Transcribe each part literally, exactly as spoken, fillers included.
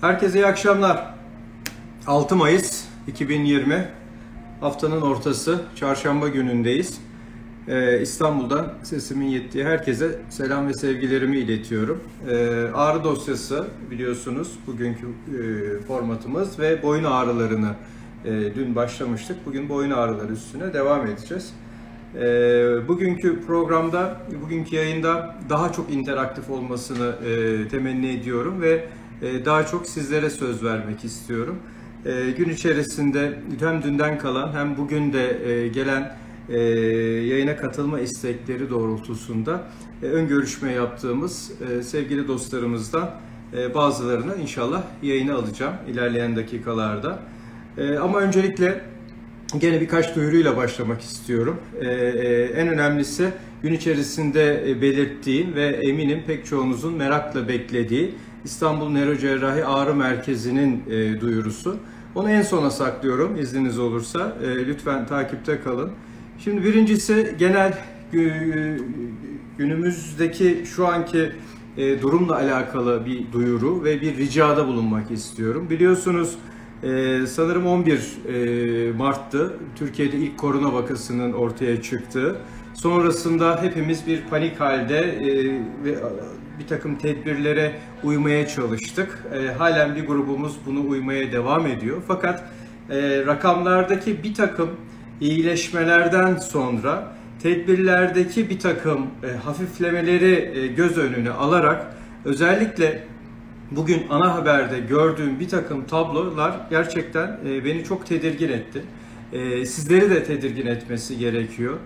Herkese iyi akşamlar. altı Mayıs iki bin yirmi haftanın ortası, çarşamba günündeyiz. Ee, İstanbul'dan sesimin yettiği herkese selam ve sevgilerimi iletiyorum. Ee, ağrı dosyası biliyorsunuz bugünkü e, formatımız ve boyun ağrılarını e, dün başlamıştık. Bugün boyun ağrıları üstüne devam edeceğiz. E, bugünkü programda, bugünkü yayında daha çok interaktif olmasını e, temenni ediyorum ve e, daha çok sizlere söz vermek istiyorum. E, gün içerisinde hem dünden kalan hem bugün de e, gelen e, yayına katılma istekleri doğrultusunda e, ön görüşme yaptığımız e, sevgili dostlarımızdan e, bazılarını inşallah yayına alacağım ilerleyen dakikalarda. E, ama öncelikle gene birkaç duyuruyla başlamak istiyorum. Ee, en önemlisi gün içerisinde belirttiğim ve eminim pek çoğunuzun merakla beklediği İstanbul Nörocerrahi Ağrı Merkezi'nin e, duyurusu. Onu en sona saklıyorum izniniz olursa. E, lütfen takipte kalın. Şimdi birincisi genel günümüzdeki şu anki e, durumla alakalı bir duyuru ve bir ricada bulunmak istiyorum. Biliyorsunuz Ee, sanırım on bir Mart'tı Türkiye'de ilk korona vakasının ortaya çıktığı. Sonrasında hepimiz bir panik halde e, ve bir takım tedbirlere uymaya çalıştık. E, halen bir grubumuz bunu uymaya devam ediyor. Fakat e, rakamlardaki bir takım iyileşmelerden sonra tedbirlerdeki bir takım e, hafiflemeleri e, göz önüne alarak özellikle bugün ana haberde gördüğüm bir takım tablolar gerçekten beni çok tedirgin etti. Sizleri de tedirgin etmesi gerekiyor.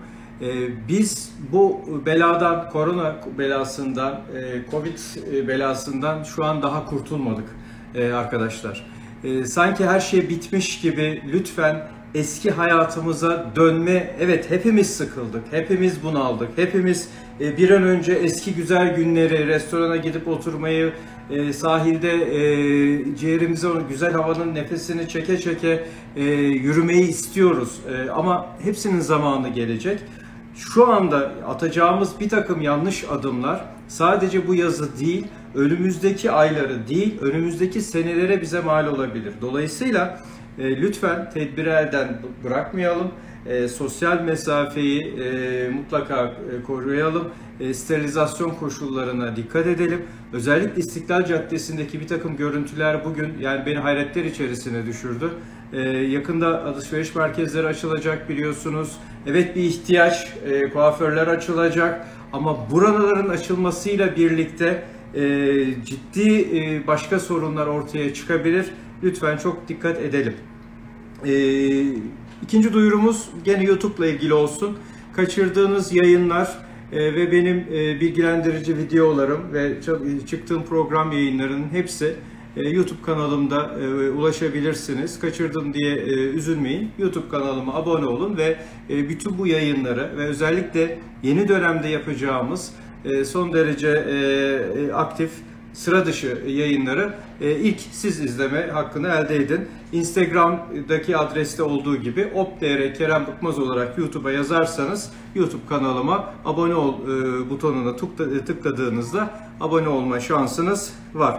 Biz bu beladan, korona belasından, Covid belasından şu an daha kurtulmadık arkadaşlar. Sanki her şey bitmiş gibi lütfen eski hayatımıza dönme, evet hepimiz sıkıldık, hepimiz bunaldık, hepimiz bir an önce eski güzel günleri, restorana gidip oturmayı, sahilde ciğerimize o güzel havanın nefesini çeke çeke yürümeyi istiyoruz. Ama hepsinin zamanı gelecek. Şu anda atacağımız bir takım yanlış adımlar sadece bu yazı değil, önümüzdeki ayları değil, önümüzdeki senelere bize mal olabilir. Dolayısıyla lütfen tedbiri elden bırakmayalım. E, sosyal mesafeyi e, mutlaka e, koruyalım. E, sterilizasyon koşullarına dikkat edelim. Özellikle İstiklal Caddesi'ndeki bir takım görüntüler bugün yani beni hayretler içerisine düşürdü. E, yakında alışveriş merkezleri açılacak biliyorsunuz. Evet bir ihtiyaç, e, kuaförler açılacak ama buraların açılmasıyla birlikte e, ciddi e, başka sorunlar ortaya çıkabilir. Lütfen çok dikkat edelim. E, İkinci duyurumuz gene YouTube ile ilgili olsun. Kaçırdığınız yayınlar e, ve benim e, bilgilendirici videolarım ve çıktığım program yayınlarının hepsi e, YouTube kanalımda e, ulaşabilirsiniz. Kaçırdım diye e, üzülmeyin. YouTube kanalıma abone olun ve e, bütün bu yayınları ve özellikle yeni dönemde yapacağımız e, son derece e, aktif sıra dışı yayınları ilk siz izleme hakkını elde edin. Instagram'daki adreste olduğu gibi optr Kerem Bıkmaz olarak YouTube'a yazarsanız YouTube kanalıma abone ol butonuna tıkladığınızda abone olma şansınız var.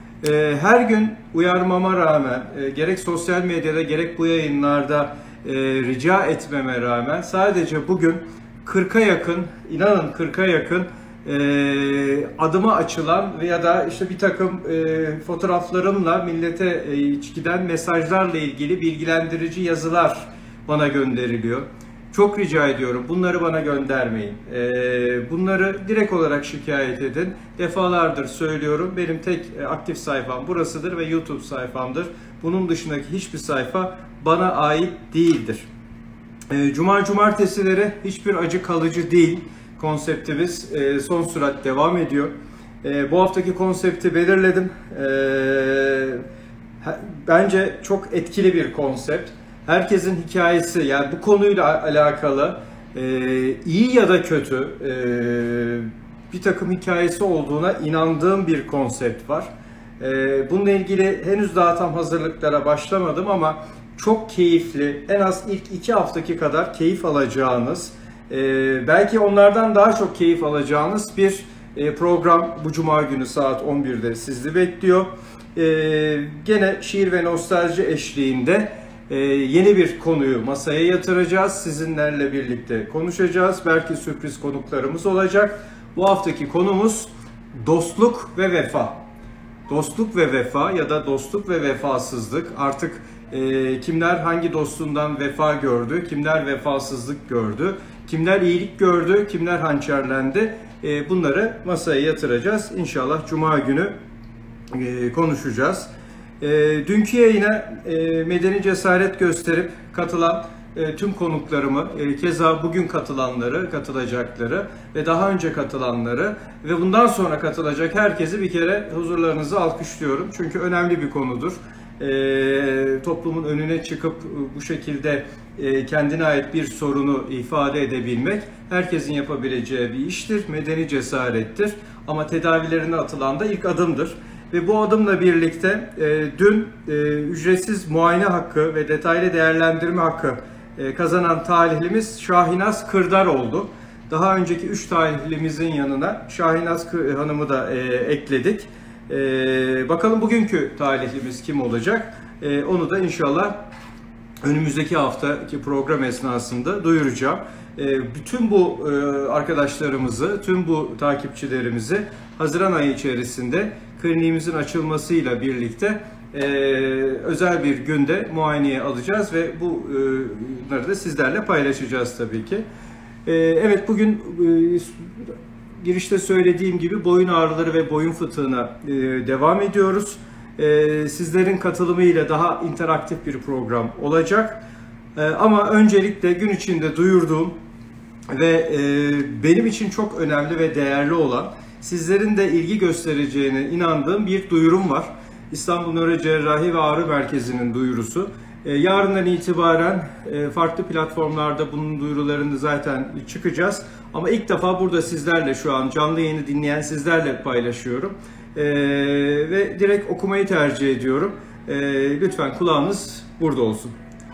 Her gün uyarmama rağmen gerek sosyal medyada gerek bu yayınlarda rica etmeme rağmen sadece bugün kırka yakın, inanın kırka yakın E, adıma açılan veya da işte bir takım e, fotoğraflarımla millete e, giden mesajlarla ilgili bilgilendirici yazılar bana gönderiliyor. Çok rica ediyorum bunları bana göndermeyin. E, bunları direkt olarak şikayet edin. Defalardır söylüyorum benim tek e, aktif sayfam burasıdır ve YouTube sayfamdır. Bunun dışındaki hiçbir sayfa bana ait değildir. E, Cuma cumartesileri hiçbir acı kalıcı değil. Konseptimiz son sürat devam ediyor. Bu haftaki konsepti belirledim. Bence çok etkili bir konsept. Herkesin hikayesi yani bu konuyla alakalı iyi ya da kötü bir takım hikayesi olduğuna inandığım bir konsept var. Bununla ilgili henüz daha tam hazırlıklara başlamadım ama çok keyifli, en az ilk iki haftaki kadar keyif alacağınız, Ee, belki onlardan daha çok keyif alacağınız bir e, program bu Cuma günü saat on birde sizi bekliyor. e, gene şiir ve nostalji eşliğinde e, yeni bir konuyu masaya yatıracağız. Sizinlerle birlikte konuşacağız. Belki sürpriz konuklarımız olacak. Bu haftaki konumuz dostluk ve vefa. Dostluk ve vefa ya da dostluk ve vefasızlık. Artık e, kimler hangi dostundan vefa gördü, kimler vefasızlık gördü, kimler iyilik gördü, kimler hançerlendi. E, bunları masaya yatıracağız. İnşallah Cuma günü e, konuşacağız. E, dünkü yayına e, medeni cesaret gösterip katılan e, tüm konuklarımı, e, keza bugün katılanları, katılacakları ve daha önce katılanları ve bundan sonra katılacak herkesi bir kere huzurlarınıza alkışlıyorum. Çünkü önemli bir konudur. E, toplumun önüne çıkıp bu şekilde e, kendine ait bir sorunu ifade edebilmek herkesin yapabileceği bir iştir, medeni cesarettir. Ama tedavilerine atılan da ilk adımdır. Ve bu adımla birlikte e, dün e, ücretsiz muayene hakkı ve detaylı değerlendirme hakkı e, kazanan talihlimiz Şahinaz Kırdar oldu. Daha önceki üç talihlimizin yanına Şahinaz Hanım'ı da e, ekledik. E, bakalım bugünkü talihlimiz kim olacak? E, onu da inşallah önümüzdeki haftaki program esnasında duyuracağım. E, bütün bu e, arkadaşlarımızı, tüm bu takipçilerimizi Haziran ayı içerisinde kliniğimizin açılmasıyla birlikte e, özel bir günde muayeneye alacağız ve bunları da sizlerle paylaşacağız tabii ki. E, evet, bugün e, girişte söylediğim gibi boyun ağrıları ve boyun fıtığına e, devam ediyoruz. E, sizlerin katılımıyla daha interaktif bir program olacak. E, ama öncelikle gün içinde duyurduğum ve e, benim için çok önemli ve değerli olan, sizlerin de ilgi göstereceğine inandığım bir duyurum var. İstanbul Nörocerrahi ve Ağrı Merkezi'nin duyurusu. E, yarından itibaren e, farklı platformlarda bunun duyurularını zaten çıkacağız. Ama ilk defa burada sizlerle, şu an canlı yayını dinleyen sizlerle paylaşıyorum. E, ve direkt okumayı tercih ediyorum. E, lütfen kulağınız burada olsun.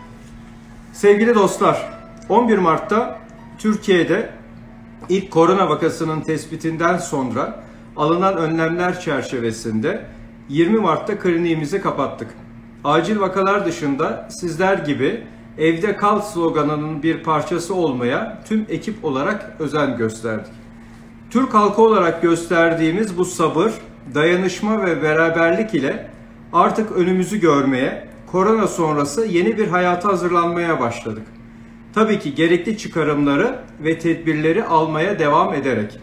Sevgili dostlar, on bir Mart'ta Türkiye'de İlk korona vakasının tespitinden sonra alınan önlemler çerçevesinde yirmi Mart'ta kliniğimizi kapattık. Acil vakalar dışında sizler gibi evde kal sloganının bir parçası olmaya tüm ekip olarak özen gösterdik. Türk halkı olarak gösterdiğimiz bu sabır, dayanışma ve beraberlik ile artık önümüzü görmeye, korona sonrası yeni bir hayata hazırlanmaya başladık. Tabii ki gerekli çıkarımları ve tedbirleri almaya devam ederek.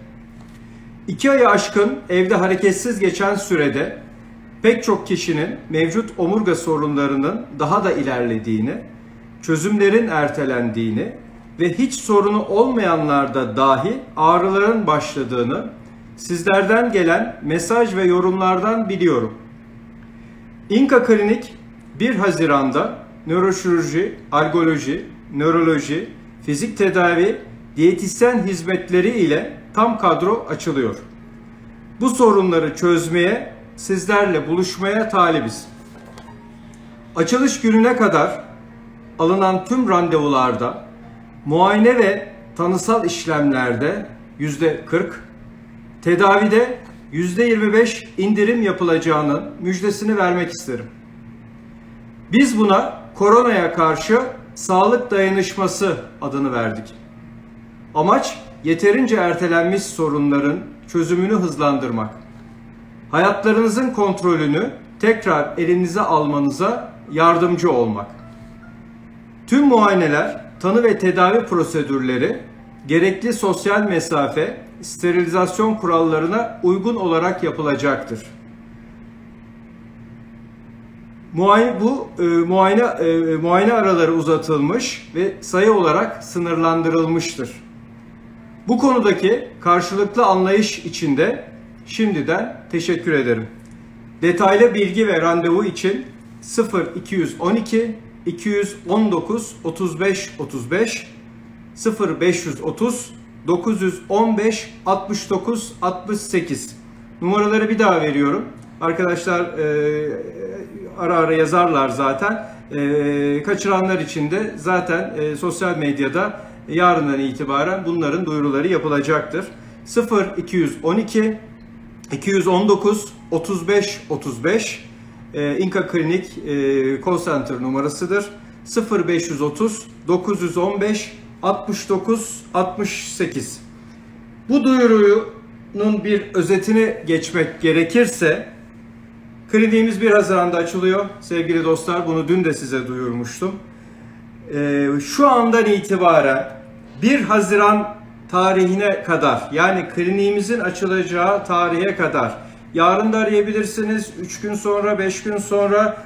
İki ayı aşkın evde hareketsiz geçen sürede pek çok kişinin mevcut omurga sorunlarının daha da ilerlediğini, çözümlerin ertelendiğini ve hiç sorunu olmayanlarda dahi ağrıların başladığını sizlerden gelen mesaj ve yorumlardan biliyorum. İnka Klinik bir Haziran'da nöroşirurji, algoloji, nöroloji, fizik tedavi, diyetisyen hizmetleri ile tam kadro açılıyor. Bu sorunları çözmeye, sizlerle buluşmaya talibiz. Açılış gününe kadar alınan tüm randevularda, muayene ve tanısal işlemlerde yüzde kırk, tedavide yüzde yirmi beş indirim yapılacağının müjdesini vermek isterim. Biz buna koronaya karşı sağlık dayanışması adını verdik. Amaç yeterince ertelenmiş sorunların çözümünü hızlandırmak. Hayatlarınızın kontrolünü tekrar elinize almanıza yardımcı olmak. Tüm muayeneler, tanı ve tedavi prosedürleri gerekli sosyal mesafe, sterilizasyon kurallarına uygun olarak yapılacaktır. Muayene, bu e, muayene e, muayene araları uzatılmış ve sayı olarak sınırlandırılmıştır. Bu konudaki karşılıklı anlayış için de şimdiden teşekkür ederim. Detaylı bilgi ve randevu için sıfır iki yüz on iki iki yüz on dokuz otuz beş otuz beş, sıfır beş yüz otuz dokuz yüz on beş altmış dokuz altmış sekiz numaraları bir daha veriyorum. Arkadaşlar e, ara ara yazarlar zaten. E, kaçıranlar için de zaten e, sosyal medyada yarından itibaren bunların duyuruları yapılacaktır. sıfır iki yüz on iki iki yüz on dokuz otuz beş otuz beş, e, İnka Klinik e, call center numarasıdır. sıfır beş otuz dokuz on beş altmış dokuz altmış sekiz. Bu duyurunun bir özetini geçmek gerekirse, kliniğimiz bir Haziran'da açılıyor. Sevgili dostlar, bunu dün de size duyurmuştum. Ee, şu andan itibaren bir Haziran tarihine kadar, yani kliniğimizin açılacağı tarihe kadar, yarın da arayabilirsiniz, üç gün sonra, beş gün sonra,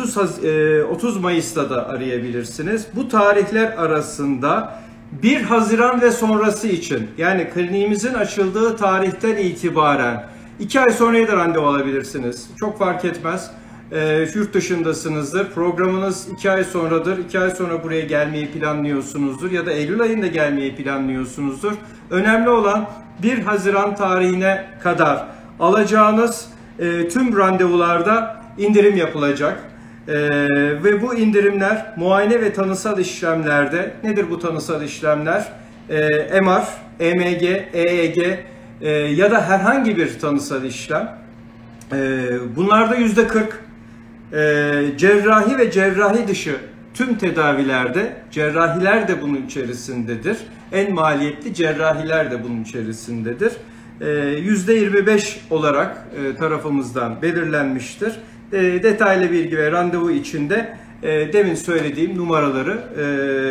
otuz Mayıs'ta da arayabilirsiniz. Bu tarihler arasında bir Haziran ve sonrası için, yani kliniğimizin açıldığı tarihten itibaren iki ay sonraya da randevu alabilirsiniz. Çok fark etmez. E, yurt dışındasınızdır. Programınız iki ay sonradır. iki ay sonra buraya gelmeyi planlıyorsunuzdur. Ya da Eylül ayında gelmeyi planlıyorsunuzdur. Önemli olan bir Haziran tarihine kadar alacağınız e, tüm randevularda indirim yapılacak. Ee, ve bu indirimler muayene ve tanısal işlemlerde, nedir bu tanısal işlemler? Ee, M R, E M G, E E G e, ya da herhangi bir tanısal işlem. Ee, bunlarda yüzde kırk, e, cerrahi ve cerrahi dışı tüm tedavilerde, cerrahiler de bunun içerisindedir. En maliyetli cerrahiler de bunun içerisindedir. Ee, yüzde yirmi beş olarak e, tarafımızdan belirlenmiştir. E, detaylı bilgi ve randevu içinde e, demin söylediğim numaraları e,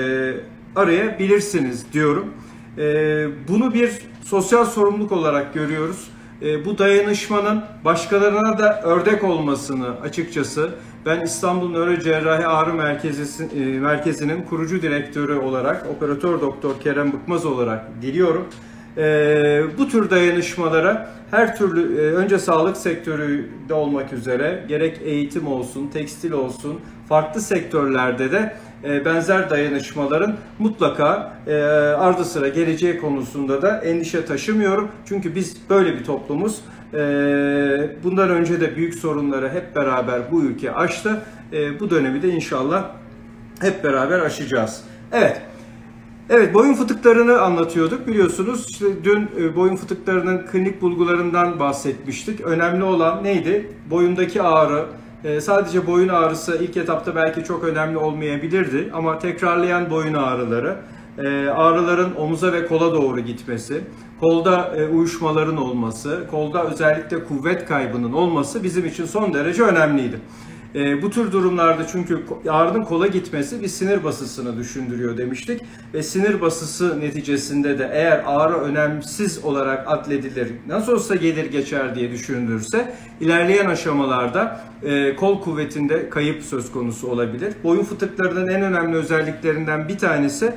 arayabilirsiniz diyorum. E, bunu bir sosyal sorumluluk olarak görüyoruz. E, bu dayanışmanın başkalarına da örnek olmasını açıkçası ben İstanbul Nörocerrahi Ağrı Merkezi, e, Merkezi'nin kurucu direktörü olarak, operatör doktor Kerem Bıkmaz olarak diliyorum. Ee, bu tür dayanışmalara her türlü e, önce sağlık sektöründe olmak üzere gerek eğitim olsun, tekstil olsun, farklı sektörlerde de e, benzer dayanışmaların mutlaka e, ardı sıra geleceği konusunda da endişe taşımıyorum. Çünkü biz böyle bir toplumuz. E, bundan önce de büyük sorunları hep beraber bu ülke aştı. E, bu dönemi de inşallah hep beraber aşacağız. Evet. Evet, boyun fıtıklarını anlatıyorduk. Biliyorsunuz işte dün boyun fıtıklarının klinik bulgularından bahsetmiştik. Önemli olan neydi? Boyundaki ağrı. Sadece boyun ağrısı ilk etapta belki çok önemli olmayabilirdi. Ama tekrarlayan boyun ağrıları, ağrıların omuza ve kola doğru gitmesi, kolda uyuşmaların olması, kolda özellikle kuvvet kaybının olması bizim için son derece önemliydi. E, bu tür durumlarda çünkü ağrının kola gitmesi bir sinir basısını düşündürüyor demiştik. Ve sinir basısı neticesinde de eğer ağrı önemsiz olarak addedilir, nasıl olsa gelir geçer diye düşünülürse ilerleyen aşamalarda e, kol kuvvetinde kayıp söz konusu olabilir. Boyun fıtıklarının en önemli özelliklerinden bir tanesi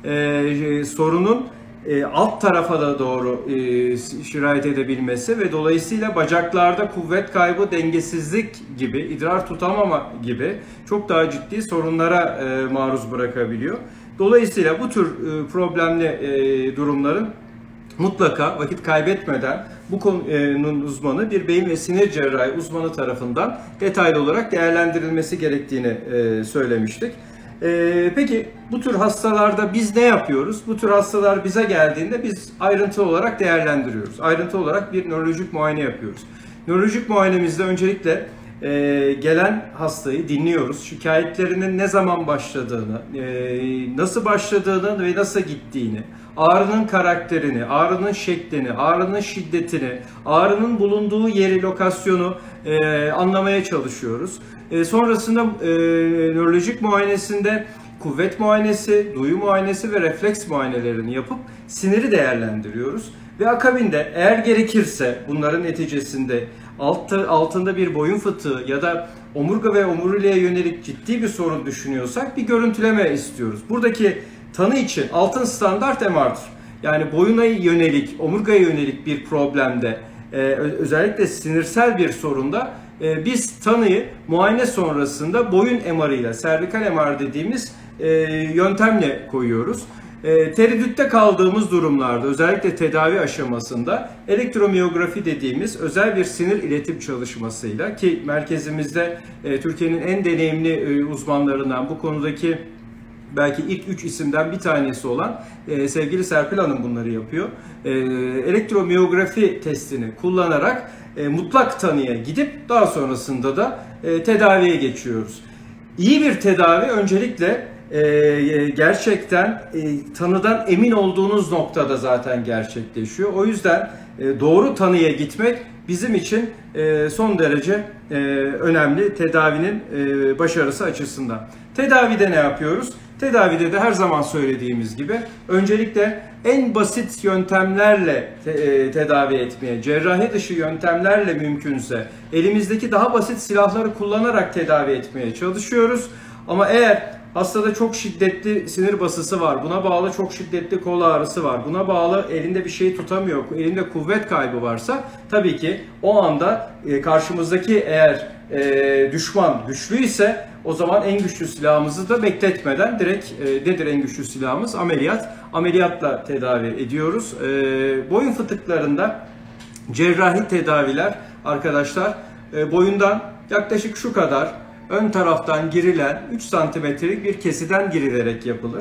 e, sorunun E, alt tarafa da doğru e, şirayet edebilmesi ve dolayısıyla bacaklarda kuvvet kaybı, dengesizlik gibi, idrar tutamama gibi çok daha ciddi sorunlara e, maruz bırakabiliyor. Dolayısıyla bu tür e, problemli e, durumların mutlaka vakit kaybetmeden bu konunun uzmanı, bir beyin ve sinir cerrahi uzmanı tarafından detaylı olarak değerlendirilmesi gerektiğini e, söylemiştik. Ee, peki bu tür hastalarda biz ne yapıyoruz? Bu tür hastalar bize geldiğinde biz ayrıntılı olarak değerlendiriyoruz. Ayrıntılı olarak bir nörolojik muayene yapıyoruz. Nörolojik muayenemizde öncelikle e, gelen hastayı dinliyoruz. Şikayetlerinin ne zaman başladığını, e, nasıl başladığını ve nasıl gittiğini, ağrının karakterini, ağrının şeklini, ağrının şiddetini, ağrının bulunduğu yeri, lokasyonu e, anlamaya çalışıyoruz. E, sonrasında e, nörolojik muayenesinde kuvvet muayenesi, duyu muayenesi ve refleks muayenelerini yapıp siniri değerlendiriyoruz. Ve akabinde eğer gerekirse bunların neticesinde altta, altında bir boyun fıtığı ya da omurga ve omuriliğe yönelik ciddi bir sorun düşünüyorsak bir görüntüleme istiyoruz. Buradaki tanı için altın standart M R'dır. Yani boyuna yönelik, omurgaya yönelik bir problemde, e, özellikle sinirsel bir sorunda e, biz tanıyı muayene sonrasında boyun M R'ıyla, servikal M R dediğimiz e, yöntemle koyuyoruz. E, tereddütte kaldığımız durumlarda, özellikle tedavi aşamasında elektromiyografi dediğimiz özel bir sinir iletim çalışmasıyla, ki merkezimizde e, Türkiye'nin en deneyimli e, uzmanlarından, bu konudaki belki ilk üç isimden bir tanesi olan e, sevgili Serpil Hanım bunları yapıyor. E, elektromiyografi testini kullanarak e, mutlak tanıya gidip daha sonrasında da e, tedaviye geçiyoruz. İyi bir tedavi öncelikle e, gerçekten e, tanıdan emin olduğunuz noktada zaten gerçekleşiyor. O yüzden e, doğru tanıya gitmek bizim için e, son derece e, önemli tedavinin e, başarısı açısından. Tedavide ne yapıyoruz? Tedavide de her zaman söylediğimiz gibi öncelikle en basit yöntemlerle te, e, tedavi etmeye, cerrahi dışı yöntemlerle mümkünse elimizdeki daha basit silahları kullanarak tedavi etmeye çalışıyoruz. Ama eğer hastada çok şiddetli sinir basısı var, buna bağlı çok şiddetli kol ağrısı var, buna bağlı elinde bir şey tutamıyor, elinde kuvvet kaybı varsa tabii ki o anda e, karşımızdaki eğer e, düşman güçlüyse o zaman en güçlü silahımızı da bekletmeden direkt e, nedir en güçlü silahımız? Ameliyat. Ameliyatla tedavi ediyoruz. E, boyun fıtıklarında cerrahi tedaviler arkadaşlar e, boyundan yaklaşık şu kadar ön taraftan girilen üç santimetrelik bir kesiden girilerek yapılır.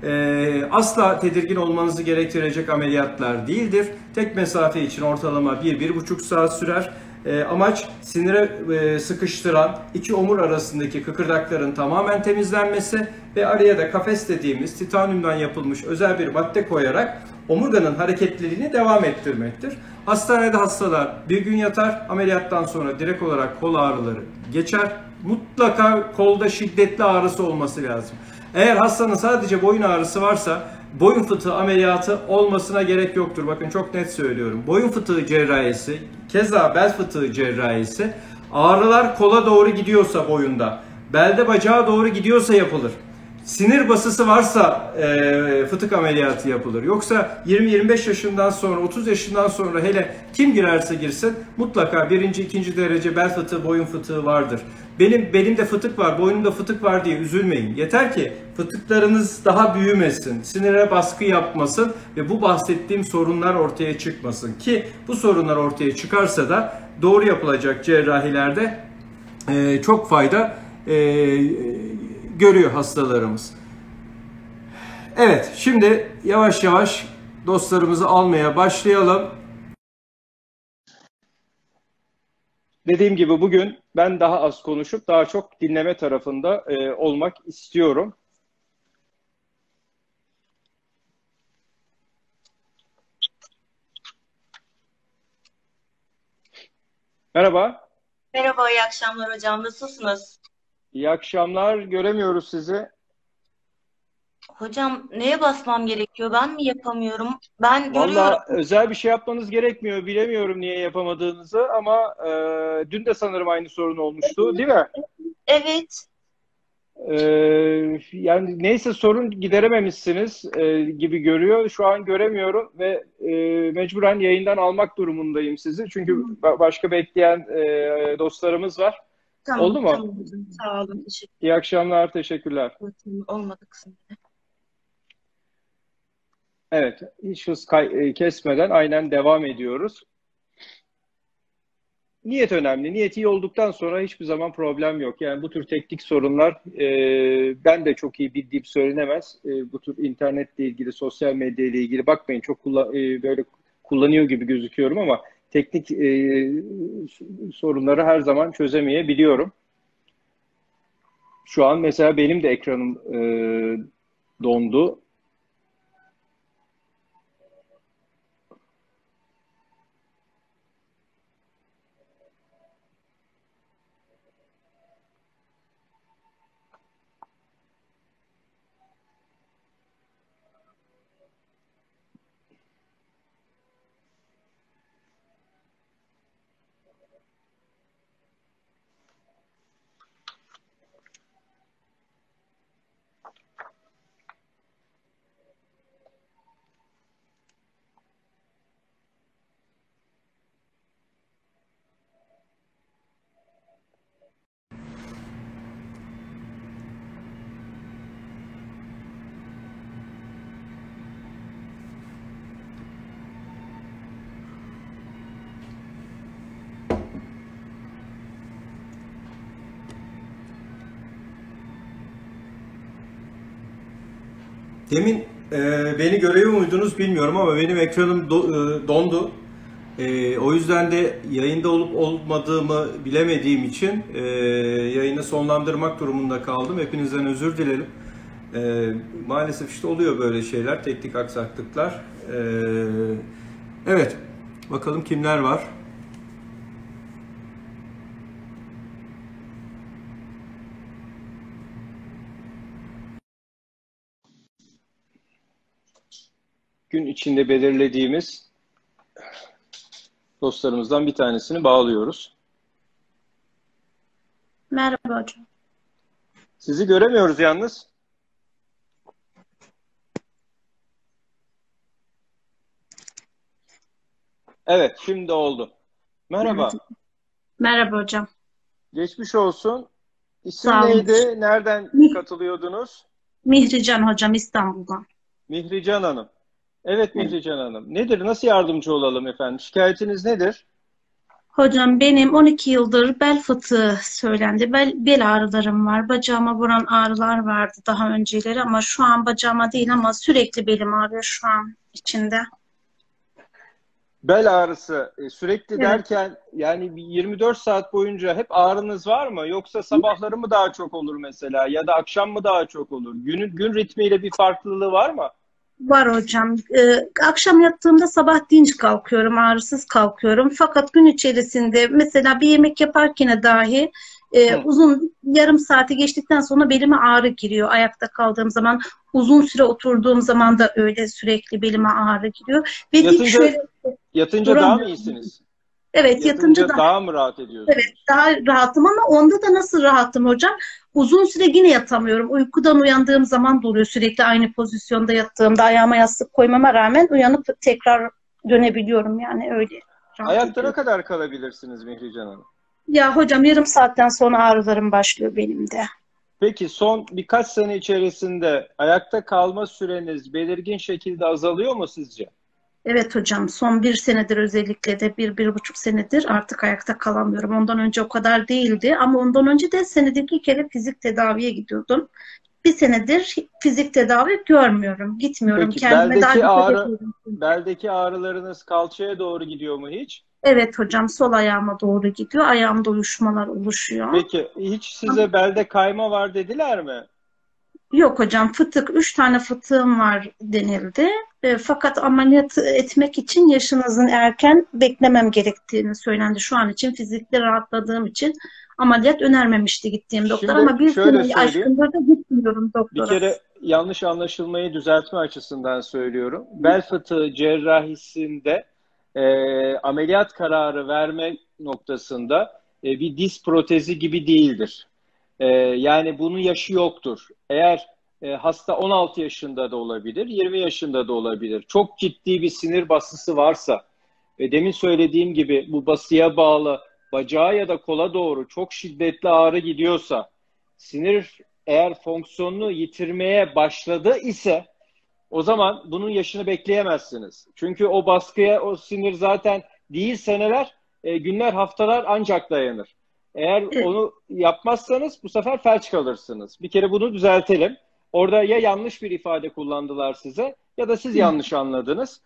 Ee, asla tedirgin olmanızı gerektirecek ameliyatlar değildir. Tek mesafe için ortalama bir bir buçuk saat sürer. Ee, amaç sinire e, sıkıştıran iki omur arasındaki kıkırdakların tamamen temizlenmesi ve araya da kafes dediğimiz titanyumdan yapılmış özel bir madde koyarak omurganın hareketliliğini devam ettirmektir. Hastanede hastalar bir gün yatar, ameliyattan sonra direkt olarak kol ağrıları geçer. Mutlaka kolda şiddetli ağrısı olması lazım. Eğer hastanın sadece boyun ağrısı varsa boyun fıtığı ameliyatı olmasına gerek yoktur. Bakın çok net söylüyorum. Boyun fıtığı cerrahisi, keza bel fıtığı cerrahisi ağrılar kola doğru gidiyorsa boyunda, belde bacağa doğru gidiyorsa yapılır. Sinir basısı varsa e, fıtık ameliyatı yapılır. Yoksa yirmi yirmi beş yaşından sonra, otuz yaşından sonra hele kim girerse girsin mutlaka birinci, ikinci derece bel fıtığı, boyun fıtığı vardır. Benim belimde fıtık var, boynumda fıtık var diye üzülmeyin. Yeter ki fıtıklarınız daha büyümesin, sinire baskı yapmasın ve bu bahsettiğim sorunlar ortaya çıkmasın. Ki bu sorunlar ortaya çıkarsa da doğru yapılacak cerrahilerde e, çok fayda e, görüyor hastalarımız. Evet, şimdi yavaş yavaş dostlarımızı almaya başlayalım. Dediğim gibi bugün ben daha az konuşup daha çok dinleme tarafında e, olmak istiyorum. Merhaba. Merhaba, iyi akşamlar hocam. Nasılsınız? İyi akşamlar. Göremiyoruz sizi. Hocam neye basmam gerekiyor? Ben mi yapamıyorum? Ben görüyorum. Valla özel bir şey yapmanız gerekmiyor. Bilemiyorum niye yapamadığınızı ama e, dün de sanırım aynı sorun olmuştu, değil mi? Evet. Ee, yani neyse sorun giderememişsiniz e, gibi görüyor. Şu an göremiyorum ve e, mecburen yayından almak durumundayım sizi. Çünkü ba- başka bekleyen e, dostlarımız var. Tamam, Oldu mu? tamam hocam. Sağ olun. Teşekkür İyi akşamlar, teşekkürler. ederim. Olmadı kısım. Evet, hiç hız kay- e, kesmeden aynen devam ediyoruz. Niyet önemli. Niyet iyi olduktan sonra hiçbir zaman problem yok. Yani bu tür teknik sorunlar e, ben de çok iyi bildiğim söylenemez. E, bu tür internetle ilgili, sosyal medya ile ilgili bakmayın çok kullan, e, böyle kullanıyor gibi gözüküyorum ama teknik e, sorunları her zaman çözemeyebiliyorum. Şu an mesela benim de ekranım e, dondu. Demin e, beni görüyor muydunuz bilmiyorum ama benim ekranım do, e, dondu. E, o yüzden de yayında olup olmadığımı bilemediğim için e, yayını sonlandırmak durumunda kaldım. Hepinizden özür dilerim. E, maalesef işte oluyor böyle şeyler, teknik aksaklıklar. E, evet, bakalım kimler var. Gün içinde belirlediğimiz dostlarımızdan bir tanesini bağlıyoruz. Merhaba hocam. Sizi göremiyoruz yalnız. Evet, şimdi oldu. Merhaba. Evet. Merhaba hocam. Geçmiş olsun. İsim Sağ olun. neydi? Nereden Mi- katılıyordunuz? Mihrican hocam İstanbul'dan. Mihrican Hanım. Evet Mihrican Hanım. Nedir? Nasıl yardımcı olalım efendim? Şikayetiniz nedir? Hocam benim on iki yıldır bel fıtığı söylendi. Bel, bel ağrılarım var. Bacağıma vuran ağrılar vardı daha önceleri ama şu an bacağıma değil ama sürekli belim ağrıyor şu an içinde. Bel ağrısı e, sürekli Evet. derken yani bir yirmi dört saat boyunca hep ağrınız var mı? Yoksa sabahları mı daha çok olur mesela ya da akşam mı daha çok olur? Günün gün ritmiyle bir farklılığı var mı? Var hocam. Ee, akşam yattığımda sabah dinç kalkıyorum, ağrısız kalkıyorum. Fakat gün içerisinde mesela bir yemek yaparken dahi e, Hı. uzun yarım saati geçtikten sonra belime ağrı giriyor. Ayakta kaldığım zaman, uzun süre oturduğum zaman da öyle sürekli belime ağrı giriyor. Ve dik Yatınca şöyle yatınca daha mı duramıyorum. iyisiniz? Evet, yatınca Yatınca da daha mı rahat evet, ediyorsunuz? daha rahatım ama onda da nasıl rahatım hocam? Uzun süre yine yatamıyorum. Uykudan uyandığım zaman da oluyor. Sürekli aynı pozisyonda yattığımda ayağıma yastık koymama rağmen uyanıp tekrar dönebiliyorum. Yani öyle rahat Ayakta ne ediyorum. kadar kalabilirsiniz Mihrican Hanım? Ya hocam yarım saatten sonra ağrılarım başlıyor benim de. Peki son birkaç sene içerisinde ayakta kalma süreniz belirgin şekilde azalıyor mu sizce? Evet hocam son bir senedir özellikle de bir, bir buçuk senedir artık ayakta kalamıyorum. Ondan önce o kadar değildi ama ondan önce de senede iki kere fizik tedaviye gidiyordum. Bir senedir fizik tedavi görmüyorum, gitmiyorum. Peki Kendime daha beldeki dikkat ağrı ediyorum. beldeki ağrılarınız kalçaya doğru gidiyor mu hiç? Evet hocam sol ayağıma doğru gidiyor. Ayağımda uyuşmalar oluşuyor. Peki hiç size belde kayma var dediler mi? Yok hocam fıtık, üç tane fıtığım var denildi. E, fakat ameliyat etmek için yaşınızın erken beklemem gerektiğini söylendi. Şu an için fizikte rahatladığım için ameliyat önermemişti gittiğim doktor Şimdi ama bir şöyle seneyi söyleyeyim. aşkındır da gitmiyorum Bir doktora. kere yanlış anlaşılmayı düzeltme açısından söylüyorum. Bel fıtığı cerrahisinde e, ameliyat kararı verme noktasında e, bir diz protezi gibi değildir. E, yani bunun yaşı yoktur. Eğer e, hasta on altı yaşında da olabilir, yirmi yaşında da olabilir. Çok ciddi bir sinir basısı varsa ve demin söylediğim gibi bu basıya bağlı bacağa ya da kola doğru çok şiddetli ağrı gidiyorsa, sinir eğer fonksiyonunu yitirmeye başladı ise o zaman bunun yaşını bekleyemezsiniz. Çünkü o baskıya o sinir zaten değil seneler, e, günler, haftalar ancak dayanır. Eğer Evet. onu yapmazsanız bu sefer felç kalırsınız. Bir kere bunu düzeltelim. Orada ya yanlış bir ifade kullandılar size ya da siz yanlış anladınız.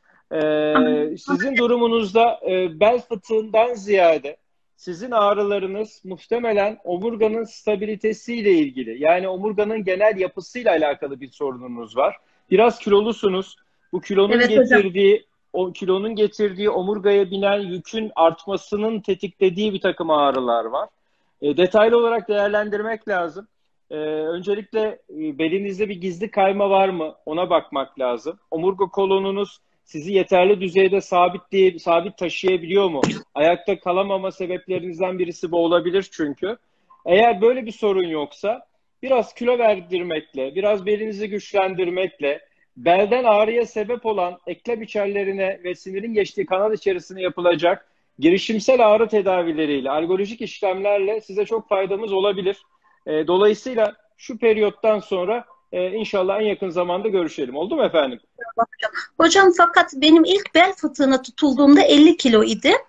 Ee, sizin durumunuzda e, bel fıtığından ziyade sizin ağrılarınız muhtemelen omurganın stabilitesiyle ilgili. Yani omurganın genel yapısıyla alakalı bir sorununuz var. Biraz kilolusunuz. Bu kilonun Evet hocam. getirdiği o kilonun getirdiği omurgaya binen yükün artmasının tetiklediği bir takım ağrılar var. E, detaylı olarak değerlendirmek lazım. E, öncelikle e, belinizde bir gizli kayma var mı? Ona bakmak lazım. Omurga kolonunuz sizi yeterli düzeyde sabit diye, sabit taşıyabiliyor mu? Ayakta kalamama sebeplerinizden birisi bu olabilir çünkü. Eğer böyle bir sorun yoksa biraz kilo verdirmekle, biraz belinizi güçlendirmekle, belden ağrıya sebep olan eklem içerilerine ve sinirin geçtiği kanal içerisine yapılacak girişimsel ağrı tedavileriyle, algolojik işlemlerle size çok faydamız olabilir. E, dolayısıyla şu periyottan sonra e, inşallah en yakın zamanda görüşelim. Oldu mu efendim? Hocam fakat benim ilk bel fıtığına tutulduğumda elli kilo idi.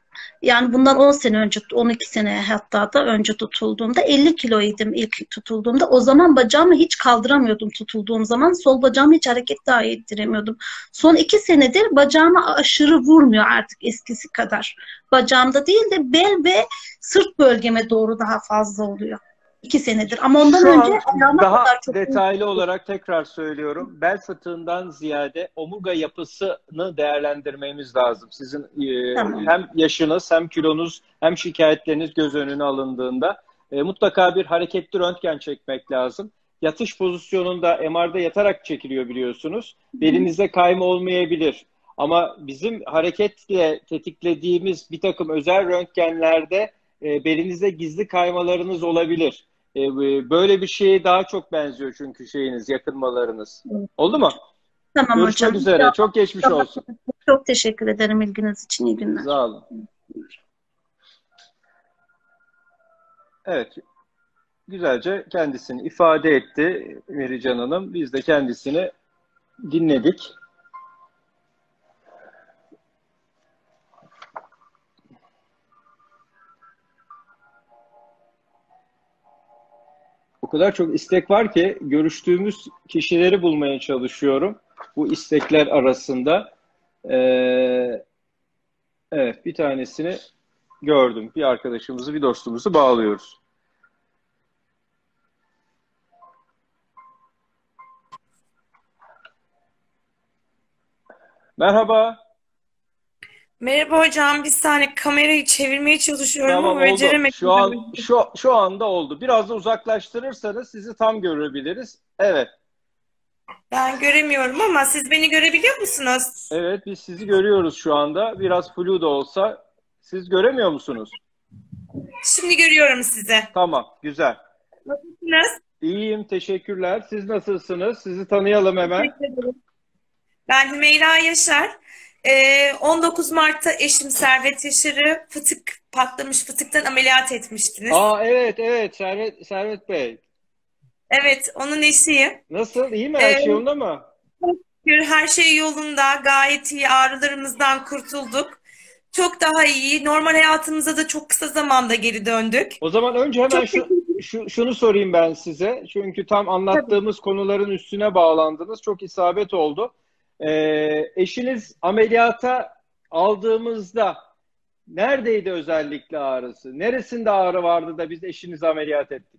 Yani bundan on sene önce, on iki sene hatta da önce tutulduğumda elli kiloydum ilk tutulduğumda. O zaman bacağımı hiç kaldıramıyordum tutulduğum zaman. Sol bacağımı hiç hareket dahi ettiremiyordum. Son iki senedir bacağıma aşırı vurmuyor artık eskisi kadar. Bacağımda değil de bel ve sırt bölgeme doğru daha fazla oluyor. İki senedir. Ama ondan Şu önce an ayağıma daha kadar çok detaylı olarak tekrar söylüyorum. Bel fıtığından ziyade omurga yapısını değerlendirmemiz lazım. Sizin e, Tamam. hem yaşınız hem kilonuz hem şikayetleriniz göz önüne alındığında e, mutlaka bir hareketli röntgen çekmek lazım. Yatış pozisyonunda M R'da yatarak çekiliyor biliyorsunuz. Belinizde kayma olmayabilir. Ama bizim hareketle tetiklediğimiz bir takım özel röntgenlerde e, belinizde gizli kaymalarınız olabilir. E, böyle bir şeye daha çok benziyor çünkü şeyiniz, yakınmalarınız. Evet. Oldu mu? Tamam Görüşmek hocam. üzere. Çok geçmiş olsun. Çok teşekkür ederim ilginiz için. İyi günler. Sağ olun. Evet. Güzelce kendisini ifade etti Merican Hanım. Biz de kendisini dinledik. O kadar çok istek var ki görüştüğümüz kişileri bulmaya çalışıyorum. Bu istekler arasında. Ee, evet, bir tanesini gördüm. Bir arkadaşımızı, bir dostumuzu bağlıyoruz. Merhaba. Merhaba hocam. Bir saniye kamerayı çevirmeye çalışıyorum Tamam, ama oldu. beceremedim. Şu an şu şu anda oldu. Biraz da uzaklaştırırsanız sizi tam görebiliriz. Evet. Ben göremiyorum ama siz beni görebiliyor musunuz? Evet, biz sizi görüyoruz şu anda. Biraz flu da olsa. Siz göremiyor musunuz? Şimdi görüyorum sizi. Tamam, güzel. Nasılsınız? İyiyim, teşekkürler. Siz nasılsınız? Sizi tanıyalım hemen. Teşekkür ederim. Ben Hümeyra Yaşar. Ee, on dokuz Mart'ta eşim Servet Yaşar'ı fıtık patlamış fıtıktan ameliyat etmiştiniz. Aa, evet, evet. Servet, Servet Bey. Evet, onun eşiyim. Nasıl? İyi mi? Her Ee, şey yolunda mı? Her şey yolunda, gayet iyi, ağrılarımızdan kurtulduk. Çok daha iyi. Normal hayatımıza da çok kısa zamanda geri döndük. O zaman önce hemen Çok şu, şu şunu sorayım ben size. Çünkü tam anlattığımız konuların üstüne bağlandınız. Çok isabet oldu. Ee, eşiniz ameliyata aldığımızda neredeydi özellikle ağrısı? Neresinde ağrı vardı da biz eşinizi ameliyat ettik?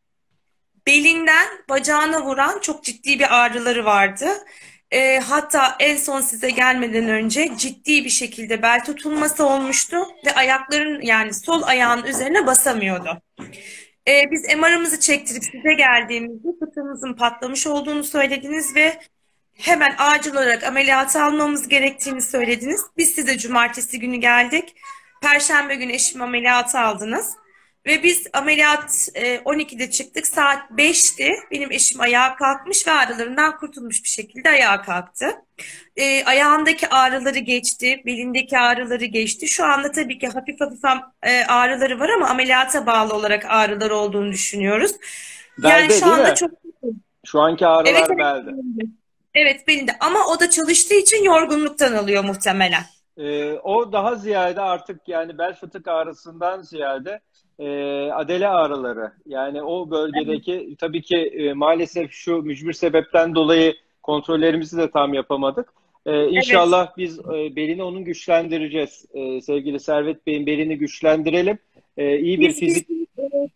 Belinden bacağına vuran çok ciddi bir ağrıları vardı. E, hatta en son size gelmeden önce ciddi bir şekilde bel tutulması olmuştu ve ayakların yani sol ayağının üzerine basamıyordu. E, biz M R'ımızı çektirip size geldiğimizde fıtığımızın patlamış olduğunu söylediniz ve hemen acil olarak ameliyata almamız gerektiğini söylediniz. Biz size cumartesi günü geldik. Perşembe günü eşim ameliyata aldınız. Ve biz ameliyat e, on ikide çıktık. Saat beşti. Benim eşim ayağa kalkmış ve ağrılarından kurtulmuş bir şekilde ayağa kalktı. E, ayağındaki ağrıları geçti. Belindeki ağrıları geçti. Şu anda tabii ki hafif hafif e, ağrıları var ama ameliyata bağlı olarak ağrılar olduğunu düşünüyoruz. Belde, Yani şu değil anda mi? çok... Şu anki ağrılar Evet, evet. belde. Evet, belinde ama o da çalıştığı için yorgunluktan alıyor muhtemelen. Ee, o daha ziyade artık yani bel fıtık ağrısından ziyade e, adele ağrıları. Yani o bölgedeki evet. Tabii ki e, maalesef şu mücbir sebepten dolayı kontrollerimizi de tam yapamadık. Ee, İnşallah evet. Biz e, belini onun güçlendireceğiz. E, sevgili Servet Bey'in belini güçlendirelim. E, iyi bir biz, fizik... Biz,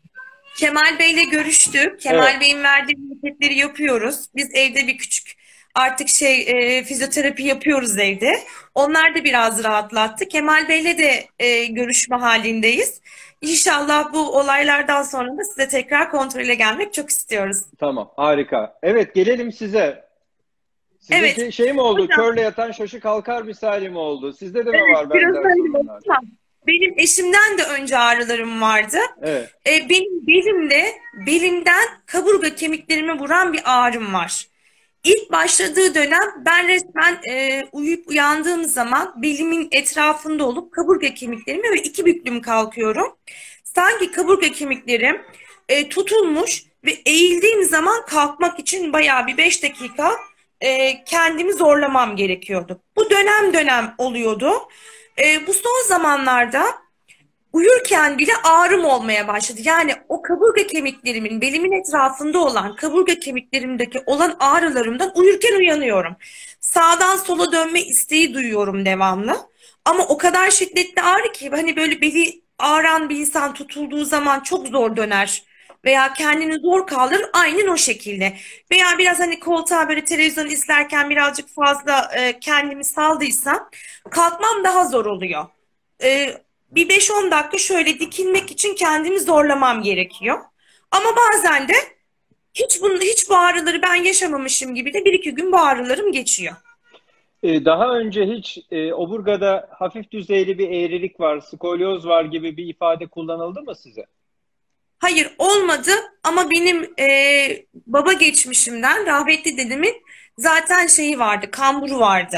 Kemal Bey'le görüştük. Kemal evet. Bey'in verdiği hareketleri yapıyoruz. Biz evde bir küçük artık şey e, fizyoterapi yapıyoruz evde. Onlar da biraz rahatlattı. Kemal Bey'le de e, görüşme halindeyiz. İnşallah bu olaylardan sonra da size tekrar kontrole gelmek çok istiyoruz. Tamam, harika. Evet, gelelim size. Sizinki evet. Şey mi oldu? Hocam, körle yatan şaşı kalkar misali mi oldu? Sizde de mi evet, var benzer sorunlar? Benim eşimden de önce ağrılarım vardı. Evet. E, benim belimde, belimden kaburga kemiklerime vuran bir ağrım var. İlk başladığı dönem ben resmen e, uyuyup uyandığım zaman belimin etrafında olup kaburga kemiklerime ve iki büklüm kalkıyorum. Sanki kaburga kemiklerim e, tutulmuş ve eğildiğim zaman kalkmak için bayağı bir beş dakika e, kendimi zorlamam gerekiyordu. Bu dönem dönem oluyordu. E, bu son zamanlarda uyurken bile ağrım olmaya başladı. Yani o kaburga kemiklerimin, belimin etrafında olan kaburga kemiklerimdeki olan ağrılarımdan uyurken uyanıyorum. Sağdan sola dönme isteği duyuyorum devamlı. Ama o kadar şiddetli ağrı ki hani böyle beli ağrıyan bir insan tutulduğu zaman çok zor döner veya kendini zor kaldırır, aynen o şekilde. Veya biraz hani koltuğa böyle televizyon izlerken birazcık fazla e, kendimi saldıysam kalkmam daha zor oluyor. E, bir beş on dakika şöyle dikilmek için kendimi zorlamam gerekiyor. Ama bazen de hiç bunu, hiç bu ağrıları ben yaşamamışım gibi de bir iki gün bu ağrılarım geçiyor. Ee, Daha önce hiç e, omurgada hafif düzeyli bir eğrilik var, skolyoz var gibi bir ifade kullanıldı mı size? Hayır, olmadı ama benim e, baba geçmişimden rahmetli dedemin zaten şeyi vardı, kamburu vardı.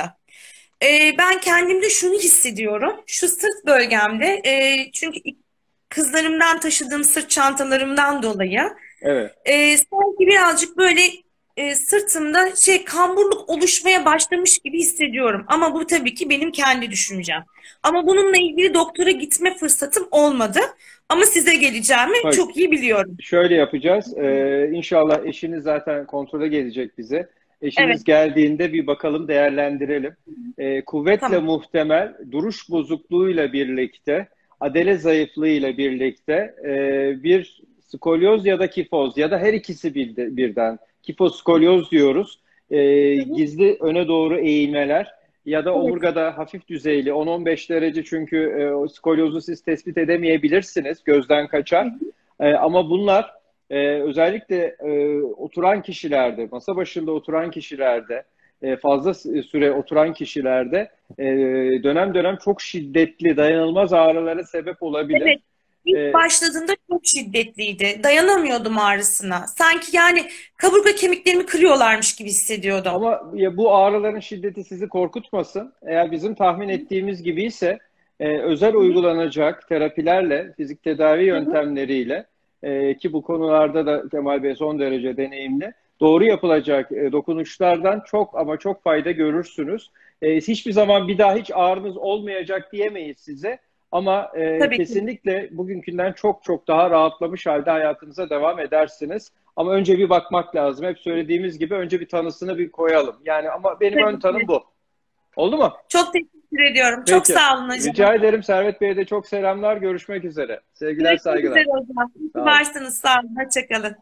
E, ben kendimde şunu hissediyorum, şu sırt bölgemde, e, çünkü kızlarımdan taşıdığım sırt çantalarımdan dolayı Evet. e, sanki birazcık böyle e, sırtımda şey kamburluk oluşmaya başlamış gibi hissediyorum. Ama bu tabii ki benim kendi düşüncem. Ama bununla ilgili doktora gitme fırsatım olmadı. Ama size geleceğimi Bak, çok iyi biliyorum. şöyle yapacağız. Ee, İnşallah eşiniz zaten kontrole gelecek bize. Eşiniz Evet. geldiğinde bir bakalım, değerlendirelim. Ee, kuvvetle Tamam. muhtemel duruş bozukluğuyla birlikte, adele zayıflığıyla birlikte e, bir skolyoz ya da kifoz ya da her ikisi bir- birden. Kifoz, skolyoz diyoruz. Ee, gizli öne doğru eğilmeler ya da omurgada hafif düzeyli on on beş derece, çünkü e, o skolyozu siz tespit edemeyebilirsiniz, gözden kaçar. E, ama bunlar e, özellikle e, oturan kişilerde, masa başında oturan kişilerde, e, fazla s- süre oturan kişilerde e, dönem dönem çok şiddetli, dayanılmaz ağrılara sebep olabilir. Evet. İlk Ee, başladığında çok şiddetliydi. Dayanamıyordum ağrısına. Sanki yani kaburga kemiklerimi kırıyorlarmış gibi hissediyordum. Ama ya bu ağrıların şiddeti sizi korkutmasın. Eğer bizim tahmin ettiğimiz gibi ise e, özel uygulanacak terapilerle, fizik tedavi yöntemleriyle e, ki bu konularda da Kemal Bey son derece deneyimli, doğru yapılacak e, dokunuşlardan çok ama çok fayda görürsünüz. E, hiçbir zaman bir daha hiç ağrınız olmayacak diyemeyiz size. Ama e, Tabii ki. kesinlikle bugünkünden çok çok daha rahatlamış halde hayatınıza devam edersiniz. Ama önce bir bakmak lazım. Hep söylediğimiz gibi önce bir tanısını bir koyalım. Yani ama benim Tabii ön tanım ki. bu. Oldu mu? Çok teşekkür ediyorum. Çok Peki. sağ olun hocam. Rica ederim. Servet Bey'e de çok selamlar. Görüşmek üzere. Sevgiler, Görüşmek saygılar. üzere hocam. İyi ki Sağ olun. varsınız. Sağ olun. Hoşçakalın.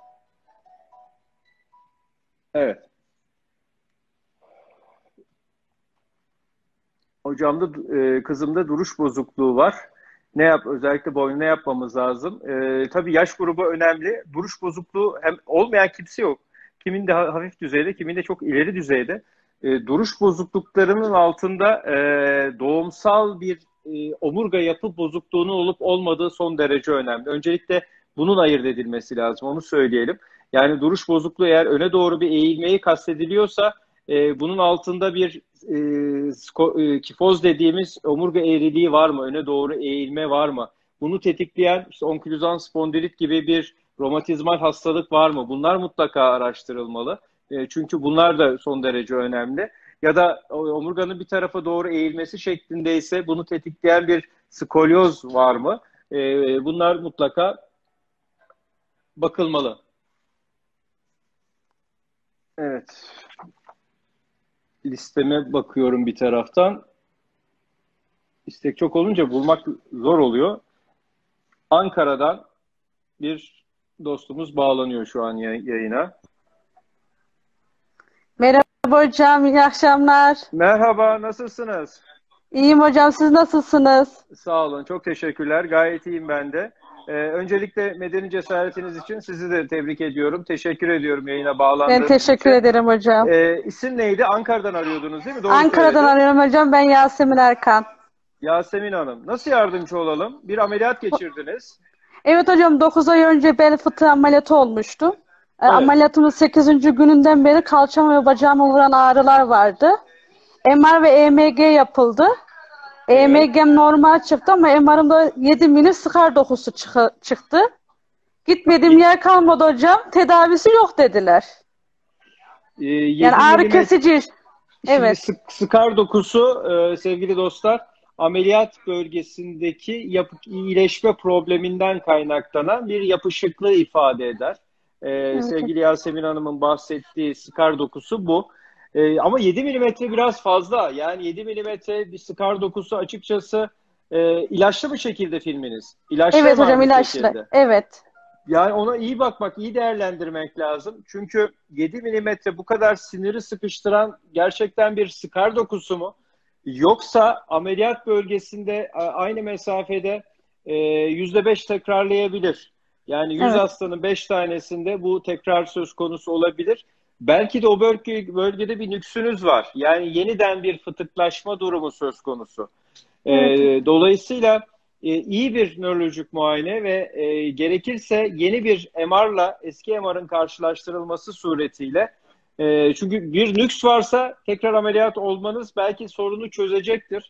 Evet. Hocamda, e, kızımda duruş bozukluğu var. Ne yap, özellikle boynuna yapmamız lazım. E, tabii yaş grubu önemli. Duruş bozukluğu hem olmayan kimse yok. Kiminde ha- hafif düzeyde, kiminde çok ileri düzeyde. E, duruş bozukluklarının altında e, doğumsal bir e, omurga yapı bozukluğunun olup olmadığı son derece önemli. Öncelikle bunun ayırt edilmesi lazım. Onu söyleyelim. Yani duruş bozukluğu eğer öne doğru bir eğilmeyi kastediliyorsa e, bunun altında bir e, sko- e, kifoz dediğimiz omurga eğriliği var mı? Öne doğru eğilme var mı? Bunu tetikleyen işte onkülozan spondilit gibi bir romatizmal hastalık var mı? Bunlar mutlaka araştırılmalı. E, çünkü bunlar da son derece önemli. Ya da omurganın bir tarafa doğru eğilmesi şeklindeyse bunu tetikleyen bir skolyoz var mı? E, bunlar mutlaka bakılmalı. Evet. Listeme bakıyorum bir taraftan. İstek çok olunca bulmak zor oluyor. Ankara'dan bir dostumuz bağlanıyor şu an yayına. Merhaba hocam, iyi akşamlar. Merhaba, nasılsınız? İyiyim hocam, siz nasılsınız? Sağ olun, çok teşekkürler. Gayet iyiyim ben de. Ee, öncelikle medeni cesaretiniz için sizi de tebrik ediyorum. Teşekkür ediyorum yayına bağlandığınız Ben teşekkür için. ederim hocam. Ee, isim neydi? Ankara'dan arıyordunuz değil mi? Doğru Ankara'dan söyledim. arıyorum hocam, ben Yasemin Erkan. Yasemin Hanım, nasıl yardımcı olalım? Bir ameliyat geçirdiniz. Evet hocam, dokuz ay önce bel fıtığı ameliyatı olmuştu. Ee, Evet. Ameliyatımın sekizinci gününden beri kalçama ve bacağıma vuran ağrılar vardı. M R ve E M G yapıldı. E M G'm normal çıktı ama M R'ımda yedi milim skar dokusu çıkı- çıktı. Gitmediğim yer kalmadı hocam. Tedavisi yok dediler. Ee, yedi Yani ağrı milimetre- kesici. Şimdi Evet. sık- skar dokusu e, sevgili dostlar ameliyat bölgesindeki yapı, iyileşme probleminden kaynaklanan bir yapışıklığı ifade eder. Ee, Evet. sevgili Yasemin Hanım'ın bahsettiği skar dokusu bu. Ee, ama yedi milimetre biraz fazla. Yani yedi milimetre bir skar dokusu açıkçası e, ilaçlı bir şekilde filminiz. İlaçlı Evet mı hocam, bir ilaçlı. şekilde? Evet. Yani ona iyi bakmak, iyi değerlendirmek lazım. Çünkü yedi milimetre bu kadar siniri sıkıştıran gerçekten bir skar dokusu mu? Yoksa ameliyat bölgesinde a- aynı mesafede e, yüzde beş tekrarlayabilir. Yani yüz Evet. hastanın beş tanesinde bu tekrar söz konusu olabilir. Belki de o bölge, bölgede bir nüksünüz var. Yani yeniden bir fıtıklaşma durumu söz konusu. E, Evet. dolayısıyla e, iyi bir nörolojik muayene ve e, gerekirse yeni bir M R'la eski M R'ın karşılaştırılması suretiyle, e, çünkü bir nüks varsa tekrar ameliyat olmanız belki sorunu çözecektir.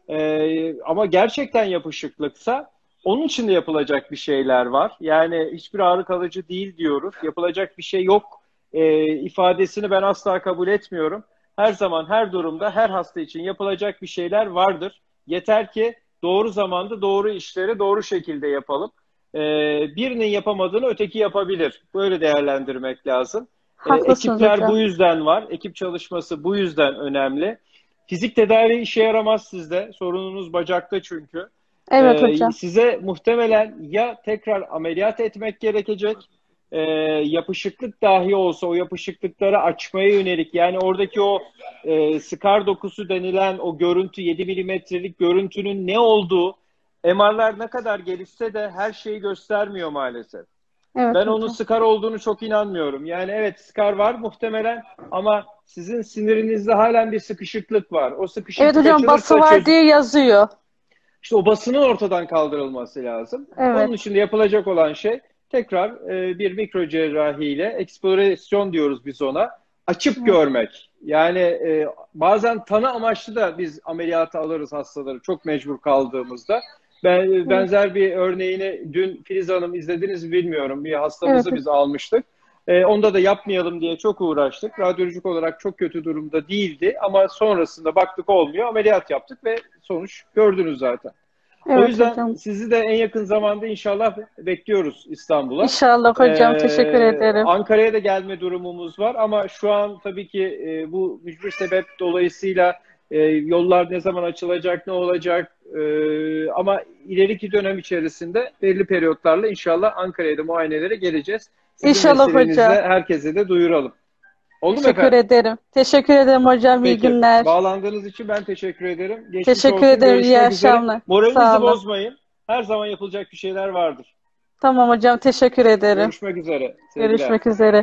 E, ama gerçekten yapışıklıksa onun için de yapılacak bir şeyler var. Yani hiçbir ağrı kalıcı değil diyoruz. Yapılacak bir şey yok e, ifadesini ben asla kabul etmiyorum. Her zaman, her durumda, her hasta için yapılacak bir şeyler vardır. Yeter ki doğru zamanda doğru işleri doğru şekilde yapalım. Ee, birinin yapamadığını öteki yapabilir. Böyle değerlendirmek lazım. Ee, Haklısınız ekipler hocam. bu yüzden var. Ekip çalışması bu yüzden önemli. Fizik tedavi işe yaramaz sizde. Sorununuz bacakta çünkü. Evet Ee, hocam. size muhtemelen ya tekrar ameliyat etmek gerekecek, e, yapışıklık dahi olsa o yapışıklıkları açmaya yönelik, yani oradaki o e, skar dokusu denilen o görüntü, yedi milimetrelik görüntünün ne olduğu M R'lar ne kadar gelişse de her şeyi göstermiyor maalesef. Evet Ben onun hocam. skar olduğunu çok inanmıyorum. Yani evet, skar var muhtemelen ama sizin sinirinizde halen bir sıkışıklık var. O Evet sıkışıklık hocam, bası açılırsa var çözüm. diye yazıyor. İşte o basının ortadan kaldırılması lazım. Onun Evet. için de yapılacak olan şey tekrar e, bir mikro cerrahiyle, eksplorasyon diyoruz biz ona, açıp Evet. görmek. Yani e, bazen tanı amaçlı da biz ameliyata alırız hastaları çok mecbur kaldığımızda. Ben, Evet. benzer bir örneğini dün Filiz Hanım izlediniz mi bilmiyorum. Bir Evet. hastamızı biz almıştık. E, onda da yapmayalım diye çok uğraştık. Radyolojik olarak çok kötü durumda değildi ama sonrasında baktık olmuyor. Ameliyat yaptık ve sonuç gördünüz zaten. O Evet yüzden hocam. sizi de en yakın zamanda inşallah bekliyoruz İstanbul'a. İnşallah hocam. Teşekkür Ee, ederim. Ankara'ya da gelme durumumuz var ama şu an tabii ki e, bu mücbir sebep dolayısıyla e, yollar ne zaman açılacak, ne olacak, e, ama ileriki dönem içerisinde belli periyotlarla inşallah Ankara'ya da muayenelere geleceğiz. Sizin İnşallah vesilenizle hocam. herkese de duyuralım. Oldu mu Teşekkür efendim? ederim. Teşekkür ederim hocam. İyi Peki. günler. Bağlandığınız için ben teşekkür ederim. Geçmiş Teşekkür olsun. ederim. İyi Görüşmek üzere. akşamlar. Sağ Moralinizi olun. bozmayın. Her zaman yapılacak bir şeyler vardır. Tamam hocam. Teşekkür ederim. Görüşmek üzere. Sevgiler. Görüşmek üzere.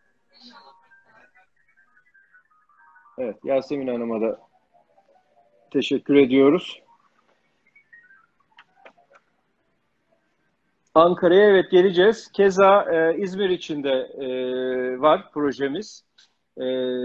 Evet, Yasemin Hanım'a da teşekkür ediyoruz. Ankara'ya evet geleceğiz. Keza e, İzmir için de e, var projemiz. E,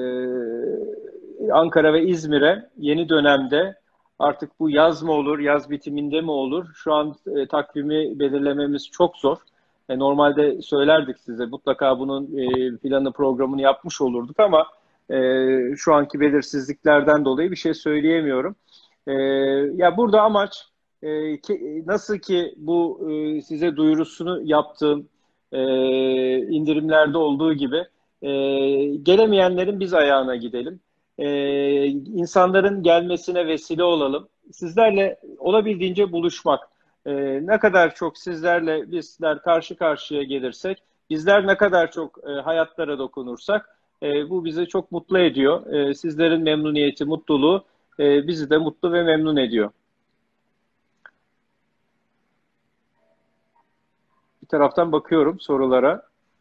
Ankara ve İzmir'e yeni dönemde, artık bu yaz mı olur, yaz bitiminde mi olur? Şu an e, takvimi belirlememiz çok zor. E, normalde söylerdik size, mutlaka bunun e, planı programını yapmış olurduk ama e, şu anki belirsizliklerden dolayı bir şey söyleyemiyorum. E, ya burada amaç, e, ki, nasıl ki bu e, size duyurusunu yaptığım e, indirimlerde olduğu gibi e, gelemeyenlerin biz ayağına gidelim. E, insanların gelmesine vesile olalım. Sizlerle olabildiğince buluşmak. E, ne kadar çok sizlerle bizler karşı karşıya gelirsek, bizler ne kadar çok e, hayatlara dokunursak e, bu bizi çok mutlu ediyor. E, sizlerin memnuniyeti, mutluluğu e, bizi de mutlu ve memnun ediyor. Bir taraftan bakıyorum sorulara.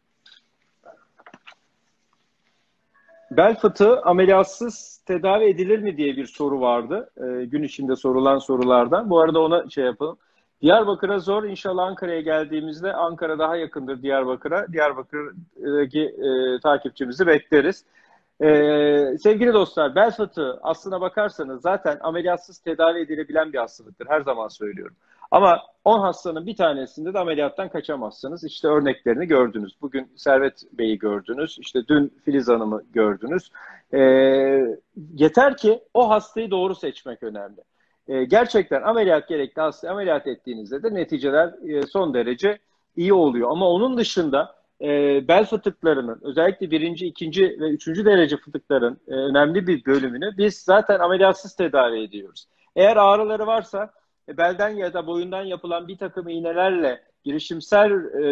Bel fıtığı ameliyatsız tedavi edilir mi diye bir soru vardı. E, gün içinde sorulan sorulardan. Bu arada ona şey yapalım. Diyarbakır'a zor. İnşallah Ankara'ya geldiğimizde, Ankara daha yakındır Diyarbakır'a. Diyarbakır'daki e, takipçimizi bekleriz. E, sevgili dostlar, bel fıtığı aslına bakarsanız zaten ameliyatsız tedavi edilebilen bir hastalıktır. Her zaman söylüyorum. Ama on hastanın bir tanesinde de ameliyattan kaçamazsınız. İşte örneklerini gördünüz. Bugün Servet Bey'i gördünüz. İşte dün Filiz Hanım'ı gördünüz. E, yeter ki o hastayı doğru seçmek önemli. E, gerçekten ameliyat gerekli hasta ameliyat ettiğinizde de neticeler e, son derece iyi oluyor. Ama onun dışında e, bel fıtıklarının özellikle birinci, ikinci ve üçüncü derece fıtıkların e, önemli bir bölümünü biz zaten ameliyatsız tedavi ediyoruz. Eğer ağrıları varsa e, belden ya da boyundan yapılan bir takım iğnelerle girişimsel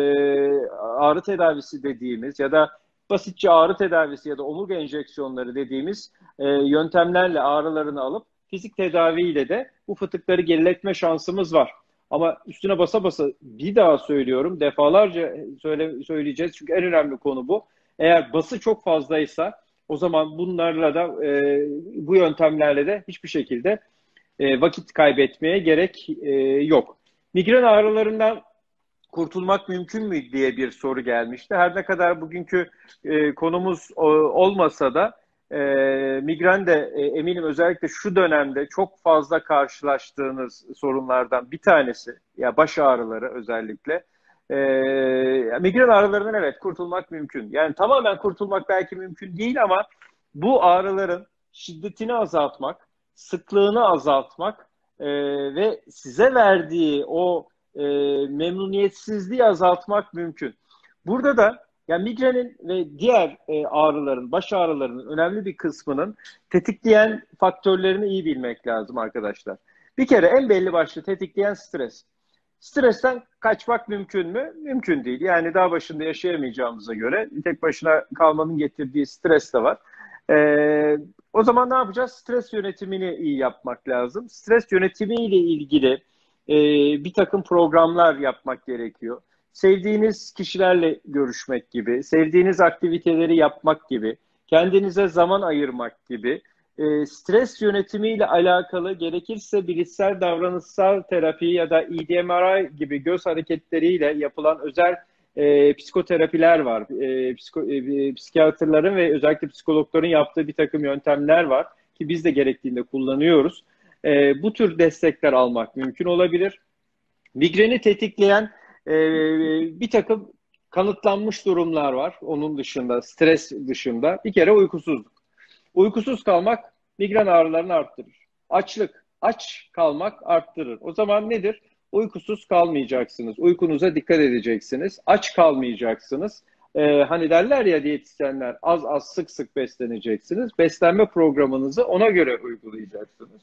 e, ağrı tedavisi dediğimiz ya da basitçe ağrı tedavisi ya da omurga enjeksiyonları dediğimiz e, yöntemlerle ağrılarını alıp fizik tedaviyle de bu fıtıkları geriletme şansımız var. Ama üstüne basa basa bir daha söylüyorum, defalarca söyle, söyleyeceğiz çünkü en önemli konu bu. Eğer bası çok fazlaysa o zaman bunlarla da e, bu yöntemlerle de hiçbir şekilde e, vakit kaybetmeye gerek e, yok. Migren ağrılarından kurtulmak mümkün mü diye bir soru gelmişti. Her ne kadar bugünkü e, konumuz o, olmasa da e, migren de e, eminim özellikle şu dönemde çok fazla karşılaştığınız sorunlardan bir tanesi. Ya baş ağrıları özellikle. E, migren ağrılarından evet kurtulmak mümkün. Yani tamamen kurtulmak belki mümkün değil ama bu ağrıların şiddetini azaltmak, sıklığını azaltmak e, ve size verdiği o e, memnuniyetsizliği azaltmak mümkün. Burada da yani migrenin ve diğer e, ağrıların, baş ağrılarının önemli bir kısmının tetikleyen faktörlerini iyi bilmek lazım arkadaşlar. Bir kere en belli başlı tetikleyen stres. Stresten kaçmak mümkün mü? Mümkün değil. Yani dağ başında yaşayamayacağımıza göre tek başına kalmanın getirdiği stres de var. Ee, o zaman ne yapacağız? Stres yönetimini iyi yapmak lazım. Stres yönetimiyle ilgili e, bir takım programlar yapmak gerekiyor. Sevdiğiniz kişilerle görüşmek gibi, sevdiğiniz aktiviteleri yapmak gibi, kendinize zaman ayırmak gibi, e, stres yönetimiyle alakalı gerekirse bilişsel davranışsal terapi ya da E D M R I gibi göz hareketleriyle yapılan özel e, psikoterapiler var. E, psiko, e, psikiyatrların ve özellikle psikologların yaptığı bir takım yöntemler var ki biz de gerektiğinde kullanıyoruz. E, bu tür destekler almak mümkün olabilir. Migreni tetikleyen e, bir takım kanıtlanmış durumlar var. Onun dışında, stres dışında bir kere uykusuzluk. Uykusuz kalmak migren ağrılarını arttırır. Açlık, aç kalmak arttırır. O zaman nedir? Uykusuz kalmayacaksınız. Uykunuza dikkat edeceksiniz. Aç kalmayacaksınız. Ee, hani derler ya diyetisyenler az az sık sık besleneceksiniz. Beslenme programınızı ona göre uygulayacaksınız.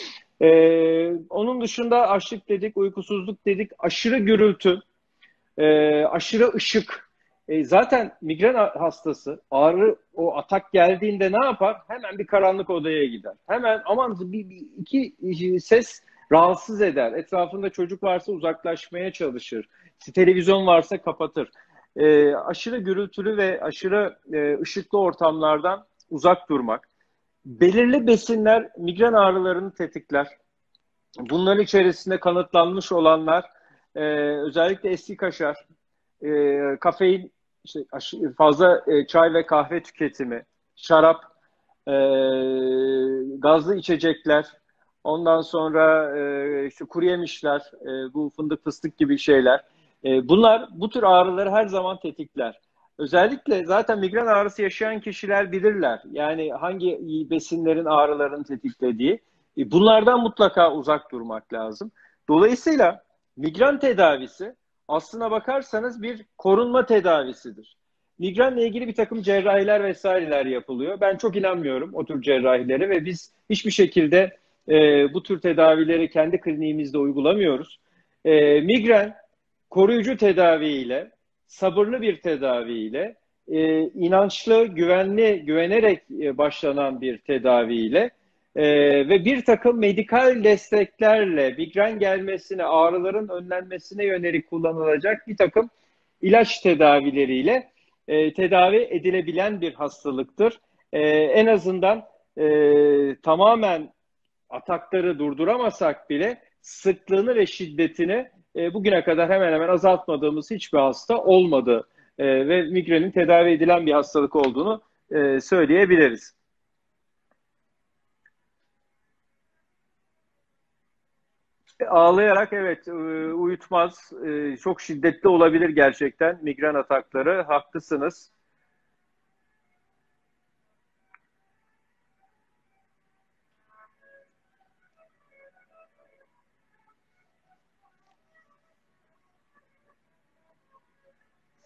Ee, onun dışında açlık dedik, uykusuzluk dedik, aşırı gürültü, e, aşırı ışık. E, zaten migren hastası ağrı o atak geldiğinde ne yapar? Hemen bir karanlık odaya gider. Hemen aman bir, bir iki ses rahatsız eder. Etrafında çocuk varsa uzaklaşmaya çalışır. Televizyon varsa kapatır. E, aşırı gürültülü ve aşırı e, ışıklı ortamlardan uzak durmak. Belirli besinler migren ağrılarını tetikler. Bunların içerisinde kanıtlanmış olanlar e, özellikle eski kaşar, e, kafein, işte fazla e, çay ve kahve tüketimi, şarap, e, gazlı içecekler, ondan sonra e, işte kuru yemişler, e, bu fındık fıstık gibi şeyler. E, bunlar bu tür ağrıları her zaman tetikler. Özellikle zaten migren ağrısı yaşayan kişiler bilirler. Yani hangi besinlerin ağrılarını tetiklediği. E, bunlardan mutlaka uzak durmak lazım. Dolayısıyla migren tedavisi aslına bakarsanız bir korunma tedavisidir. Migrenle ilgili bir takım cerrahiler vesaireler yapılıyor. Ben çok inanmıyorum o tür cerrahilere ve biz hiçbir şekilde e, bu tür tedavileri kendi kliniğimizde uygulamıyoruz. E, migren koruyucu tedaviyle, sabırlı bir tedaviyle, e, inançlı, güvenli, güvenerek e, başlanan bir tedaviyle e, ve bir takım medikal desteklerle migren gelmesine, ağrıların önlenmesine yönelik kullanılacak bir takım ilaç tedavileriyle e, tedavi edilebilen bir hastalıktır. E, en azından e, tamamen atakları durduramasak bile sıklığını ve şiddetini e, bugüne kadar hemen hemen azaltmadığımız hiçbir hasta olmadı e, ve migrenin tedavi edilen bir hastalık olduğunu e, söyleyebiliriz. Ağlayarak evet uyutmaz. Çok şiddetli olabilir gerçekten migren atakları. Haklısınız.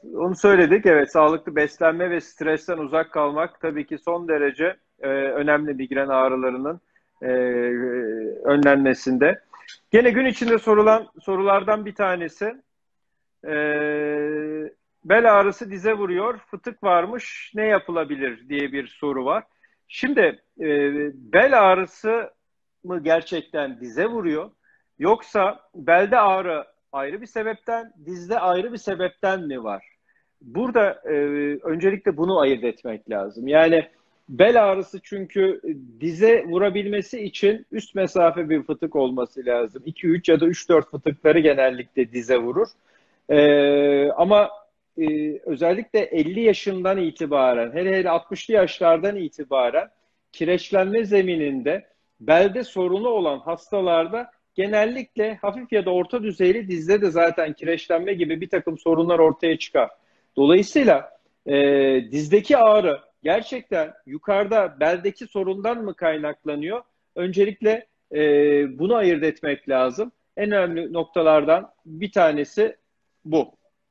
onu söyledik. Evet, sağlıklı beslenme ve stresten uzak kalmak tabii ki son derece e, önemli migren ağrılarının e, önlenmesinde. Gene gün içinde sorulan sorulardan bir tanesi. E, bel ağrısı dize vuruyor, fıtık varmış, ne yapılabilir diye bir soru var. Şimdi e, bel ağrısı mı gerçekten dize vuruyor? Yoksa belde ağrı ayrı bir sebepten, dizde ayrı bir sebepten mi var? Burada e, öncelikle bunu ayırt etmek lazım. Yani bel ağrısı çünkü dize vurabilmesi için üst mesafe bir fıtık olması lazım. iki üç ya da üç dört fıtıkları genellikle dize vurur. E, ama e, özellikle elli yaşından itibaren, hele hele altmışlı yaşlardan itibaren kireçlenme zemininde belde sorunu olan hastalarda genellikle hafif ya da orta düzeyli, dizde de zaten kireçlenme gibi bir takım sorunlar ortaya çıkar. Dolayısıyla e, dizdeki ağrı gerçekten yukarıda beldeki sorundan mı kaynaklanıyor? Öncelikle e, bunu ayırt etmek lazım. En önemli noktalardan bir tanesi bu.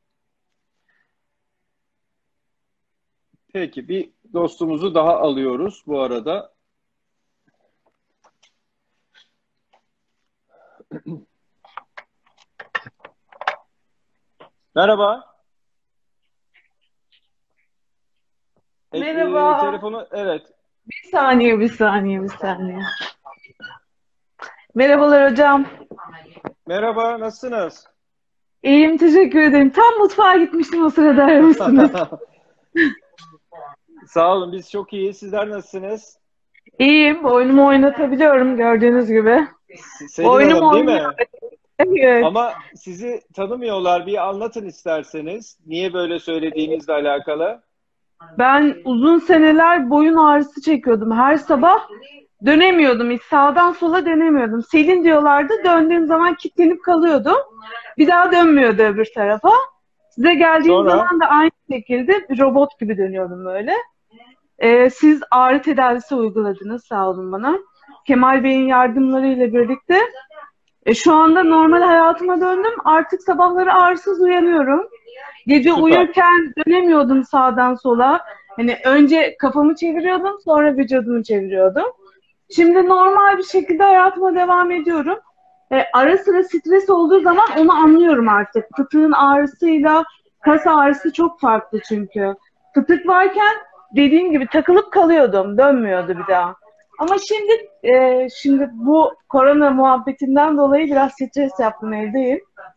Peki, bir dostumuzu daha alıyoruz bu arada. Merhaba. Merhaba. E, telefonu, evet. Bir saniye, bir saniye, bir saniye. Merhabalar hocam. Merhaba, nasılsınız? İyiyim, teşekkür ederim. Tam mutfağa gitmiştim, o sırada aramışsınız. Sağ olun, biz çok iyiyiz. Sizler nasılsınız? İyiyim, boynumu oynatabiliyorum gördüğünüz gibi. Selin Boynum Hanım değil mi? oynuyor. Evet. Ama sizi tanımıyorlar. Bir anlatın isterseniz. Niye böyle söylediğinizle alakalı? Ben uzun seneler boyun ağrısı çekiyordum. Her sabah dönemiyordum. Hiç sağdan sola dönemiyordum. Selin diyorlardı. Döndüğüm zaman kilitlenip kalıyordum. Bir daha dönmüyordu öbür tarafa. Size geldiğim Sonra? zaman da aynı şekilde bir robot gibi dönüyordum böyle. Ee, siz ağrı tedavisi uyguladınız, sağ olun bana. Kemal Bey'in yardımlarıyla birlikte. E, şu anda normal hayatıma döndüm. Artık sabahları ağrısız uyanıyorum. Gece Süper. uyurken dönemiyordum sağdan sola. Hani önce kafamı çeviriyordum, sonra vücudumu çeviriyordum. Şimdi normal bir şekilde hayatıma devam ediyorum. E, ara sıra stres olduğu zaman onu anlıyorum artık. Fıtığın ağrısıyla kas ağrısı çok farklı çünkü. Fıtık varken dediğim gibi takılıp kalıyordum, dönmüyordu bir daha. Ama şimdi e, şimdi bu korona muhabbetinden dolayı biraz stres yaptım, evdeyim.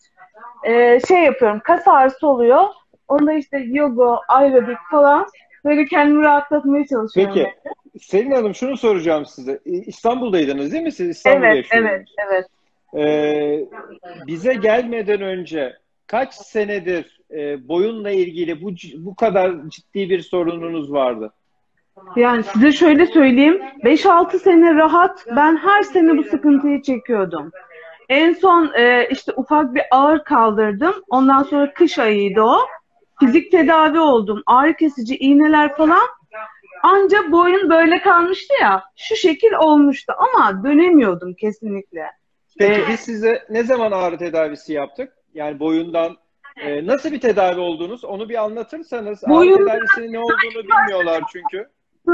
E, şey yapıyorum, kas ağrısı oluyor. Onda işte yoga, aerobik falan böyle kendimi rahatlatmaya çalışıyorum. Peki, Selin Hanım, şunu soracağım size. İstanbul'daydınız değil mi? Siz İstanbul'da Evet, yaşıyordunuz. evet, evet. Ee, bize gelmeden önce kaç senedir e, boyunla ilgili bu bu kadar ciddi bir sorununuz vardı? Yani size şöyle söyleyeyim, beş altı sene rahat ben her sene bu sıkıntıyı çekiyordum. En son e, işte ufak bir ağır kaldırdım. Ondan sonra kış ayıydı o. Fizik tedavi oldum. Ağrı kesici iğneler falan. Ancak boyun böyle kalmıştı ya. Şu şekil olmuştu ama dönemiyordum kesinlikle. Peki Ee, biz size ne zaman ağrı tedavisi yaptık? Yani boyundan e, nasıl bir tedavi oldunuz? Onu bir anlatırsanız. Boyun- Ağrı tedavisinin ne olduğunu bilmiyorlar çünkü.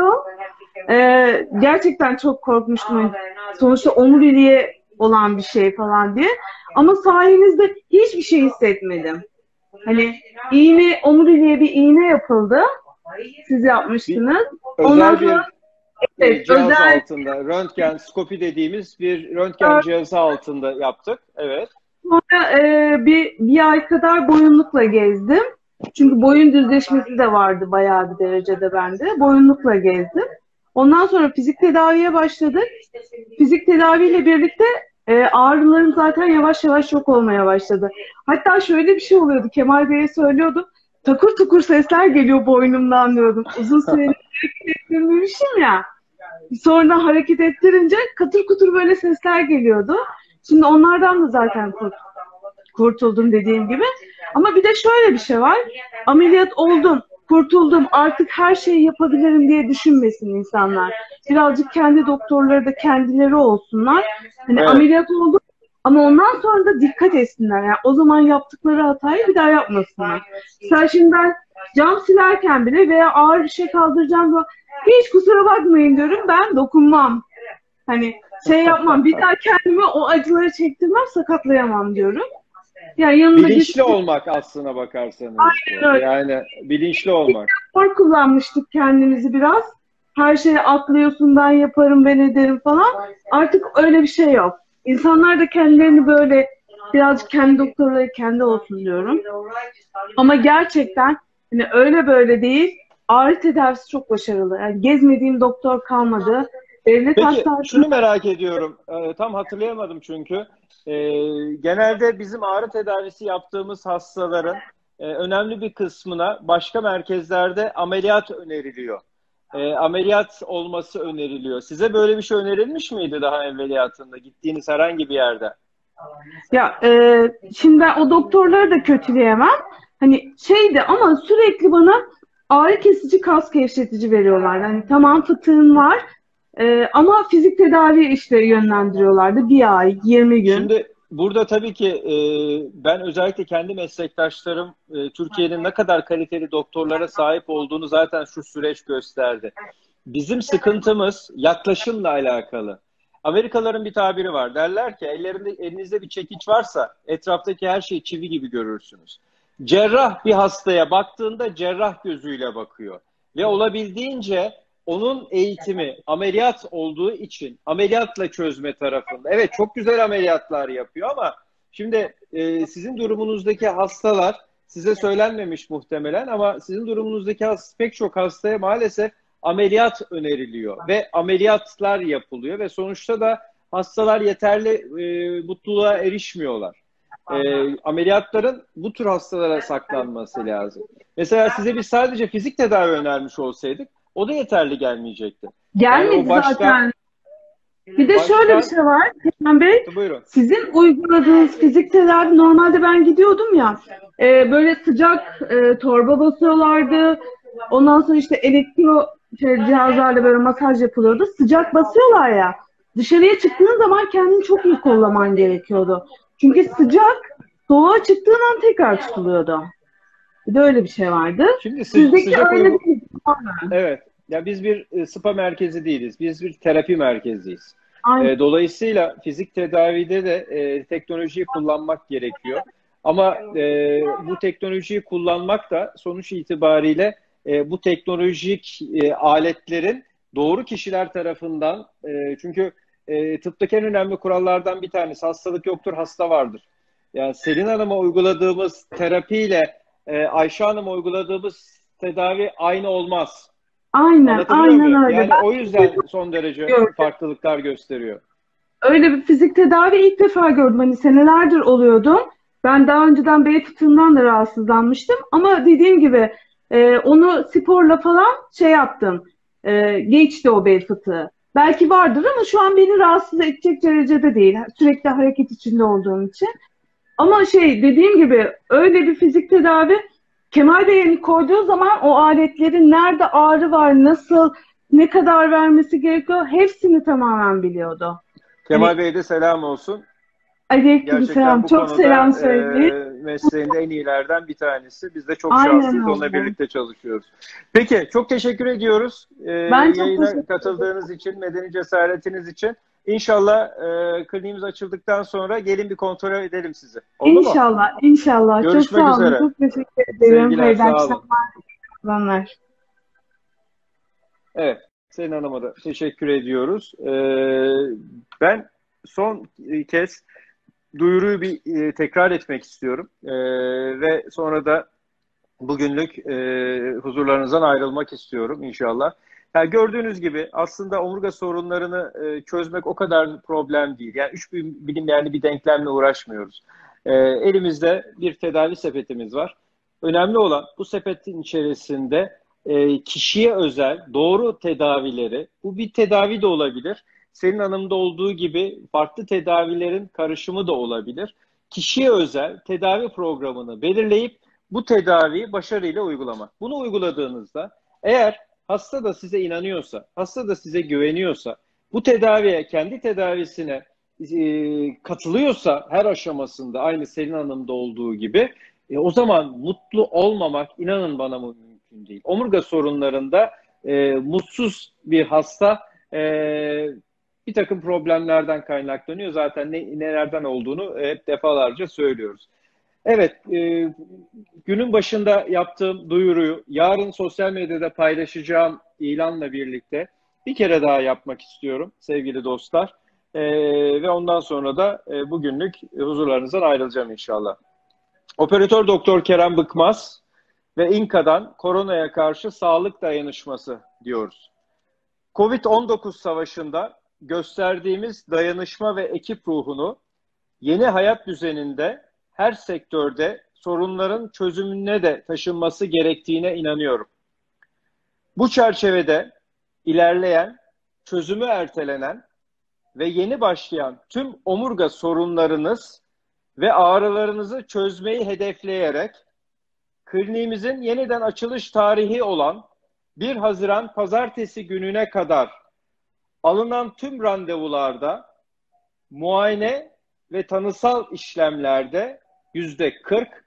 Ee, gerçekten çok korkmuştum. Sonuçta omuriliğe olan bir şey falan diye. Ama sayenizde hiçbir şey hissetmedim. Hani iğne, omuriliğe bir iğne yapıldı. Siz yapmıştınız. Ondan Özel bir sonra e, evet, cihaz özel- altında, röntgen, skopi dediğimiz bir röntgen Evet. cihazı altında yaptık. Evet. sonra e, bir, bir ay kadar boyunlukla gezdim. Çünkü boyun düzleşmesi de vardı bayağı bir derecede bende. Boyunlukla gezdim. Ondan sonra fizik tedaviye başladık. Fizik tedaviyle birlikte e, ağrılarım zaten yavaş yavaş yok olmaya başladı. Hatta şöyle bir şey oluyordu. Kemal Bey'e söylüyordum. Takır tukur sesler geliyor boynumdan diyordum. Uzun süredir hareket ettirmemişim ya. Sonra hareket ettirince katır kutur böyle sesler geliyordu. Şimdi onlardan da zaten kurt- kurtuldum dediğim gibi. Ama bir de şöyle bir şey var. Ameliyat oldum, kurtuldum, artık her şeyi yapabilirim diye düşünmesin insanlar. Birazcık kendi doktorları da kendileri olsunlar. Hani Evet. ameliyat oldum, Ama ondan sonra da dikkat etsinler. Yani o zaman yaptıkları hatayı bir daha yapmasınlar. Mesela şimdi ben cam silerken bile veya ağır bir şey kaldıracağım zaman hiç kusura bakmayın diyorum, ben dokunmam. Hani şey yapmam, bir daha kendime o acıları çektirmem, sakatlayamam diyorum. Yani yanında Bilinçli bir olmak aslına bakarsanız. Aynen öyle. Yani bilinçli olmak. spor kullanmıştık kendimizi biraz. Her şeyi atlıyorsun, ben yaparım, ben ederim falan. Artık öyle bir şey yok. İnsanlar da kendilerini böyle birazcık kendi doktorları kendi olsun diyorum. Ama gerçekten hani öyle böyle değil. Ağrı tedavisi çok başarılı. Yani gezmediğim doktor kalmadı. Devlet Peki hastanesinde şunu merak ediyorum. Ee, tam hatırlayamadım çünkü. Ee, genelde bizim ağrı tedavisi yaptığımız hastaların e, önemli bir kısmına başka merkezlerde ameliyat öneriliyor. E, ameliyat olması öneriliyor. Size böyle bir şey önerilmiş miydi daha evveliyatında gittiğiniz herhangi bir yerde? ya e, şimdi ben o doktorları da kötüleyemem. Hani şeydi ama sürekli bana ağrı kesici, kas gevşetici veriyorlar. Hani tamam fıtığın var e, ama fizik tedavi işte yönlendiriyorlardı. Bir ay, yirmi gün. Şimdi burada tabii ki e, ben özellikle kendi meslektaşlarım e, Türkiye'nin ne kadar kaliteli doktorlara sahip olduğunu zaten şu süreç gösterdi. Bizim sıkıntımız yaklaşımla alakalı. Amerikalıların bir tabiri var. Derler ki ellerinde, elinizde bir çekiç varsa etraftaki her şeyi çivi gibi görürsünüz. Cerrah bir hastaya baktığında cerrah gözüyle bakıyor. Ve olabildiğince onun eğitimi ameliyat olduğu için ameliyatla çözme tarafında. Evet çok güzel ameliyatlar yapıyor ama şimdi e, sizin durumunuzdaki hastalar size söylenmemiş muhtemelen ama sizin durumunuzdaki hasta, pek çok hastaya maalesef ameliyat öneriliyor ve ameliyatlar yapılıyor ve sonuçta da hastalar yeterli e, mutluluğa erişmiyorlar. E, ameliyatların bu tür hastalara saklanması lazım. Mesela size biz sadece fizik tedavi önermiş olsaydık o da yeterli gelmeyecekti. Gelmedi Yani o başka, zaten. Bir de başka, şöyle bir şey var Kenan Bey. Buyurun. Sizin uyguladığınız fizik tedavi, normalde ben gidiyordum ya e, böyle sıcak e, torba basıyorlardı. Ondan sonra işte elektro şey, cihazlarla böyle masaj yapılıyordu. Sıcak basıyorlar ya. Dışarıya çıktığın zaman kendini çok iyi kollaman gerekiyordu. Çünkü sıcak soğuğa çıktığın an tekrar tutuluyordu. Bir de öyle bir şey vardı. Şimdi sı Sizdeki sıcak öyle uygu... bir şey. Evet. Ya biz bir e, spa merkezi değiliz. Biz bir terapi merkeziyiz. Aynen. E, dolayısıyla fizik tedavide de e, teknolojiyi kullanmak gerekiyor. Ama e, bu teknolojiyi kullanmak da sonuç itibariyle e, bu teknolojik e, aletlerin doğru kişiler tarafından e, çünkü e, tıptaki en önemli kurallardan bir tanesi hastalık yoktur, hasta vardır. Yani Selin Hanım'a uyguladığımız terapiyle e, Ayşe Hanım'a uyguladığımız tedavi aynı olmaz. Aynen, aynen muyum? öyle. Yani Ben o yüzden son derece gördüm. farklılıklar gösteriyor. Öyle bir fizik tedavi ilk defa gördüm. Hani senelerdir oluyordu. Ben daha önceden bel fıtığından da rahatsızlanmıştım. Ama dediğim gibi e, onu sporla falan şey yaptım. E, geçti o bel fıtığı. Belki vardır ama şu an beni rahatsız edecek derecede değil. Sürekli hareket içinde olduğum için. Ama şey dediğim gibi öyle bir fizik tedavi Kemal Bey elini koyduğu zaman o aletlerin nerede ağrı var, nasıl, ne kadar vermesi gerekiyor hepsini tamamen biliyordu. Kemal Hani, Bey'e de selam olsun. Aleyküm selam. Bu Çok konuda selam e, söyleyin. mesleğinde en iyilerden bir tanesi. Biz de çok Aynen şanslıyız. Onunla öyle. birlikte çalışıyoruz. Peki, çok teşekkür ediyoruz. E, Ben çok yayına teşekkür katıldığınız için, medeni cesaretiniz için. İnşallah e, kliniğimiz açıldıktan sonra gelin bir kontrol edelim sizi. Oldu mu? İnşallah, inşallah. Çok Görüşmek sağ olun. üzere. Çok teşekkür ederim. Sevgiler, Hayırlı sağ olun. akşamlar. Evet, Selin Hanım'a da teşekkür ediyoruz. E, ben son kez duyuruyu bir e, tekrar etmek istiyorum. E, ve sonra da bugünlük e, huzurlarınızdan ayrılmak istiyorum inşallah. Yani gördüğünüz gibi aslında omurga sorunlarını e, çözmek o kadar problem değil. Yani üç bilim yani bir denklemle uğraşmıyoruz. E, elimizde bir tedavi sepetimiz var. Önemli olan bu sepetin içerisinde e, kişiye özel doğru tedavileri, bu bir tedavi de olabilir. Selin Hanım'da olduğu gibi farklı tedavilerin karışımı da olabilir. Kişiye özel tedavi programını belirleyip bu tedaviyi başarıyla uygulamak. Bunu uyguladığınızda eğer hasta da size inanıyorsa, hasta da size güveniyorsa, bu tedaviye, kendi tedavisine e, katılıyorsa her aşamasında aynı Selin Hanım'da olduğu gibi e, o zaman mutlu olmamak inanın bana mümkün değil. Omurga sorunlarında e, mutsuz bir hasta e, bir takım problemlerden kaynaklanıyor. Zaten ne, nelerden olduğunu hep defalarca söylüyoruz. Evet, e, günün başında yaptığım duyuruyu yarın sosyal medyada paylaşacağım ilanla birlikte bir kere daha yapmak istiyorum sevgili dostlar. E, ve ondan sonra da e, bugünlük huzurlarınızdan ayrılacağım inşallah. Operatör Doktor Kerem Bıkmaz ve İNKA'dan koronaya karşı sağlık dayanışması diyoruz. Covid on dokuz savaşında gösterdiğimiz dayanışma ve ekip ruhunu yeni hayat düzeninde her sektörde sorunların çözümüne de taşınması gerektiğine inanıyorum. Bu çerçevede ilerleyen, çözümü ertelenen ve yeni başlayan tüm omurga sorunlarınız ve ağrılarınızı çözmeyi hedefleyerek kliniğimizin yeniden açılış tarihi olan bir Haziran Pazartesi gününe kadar alınan tüm randevularda muayene ve tanısal işlemlerde yüzde kırk,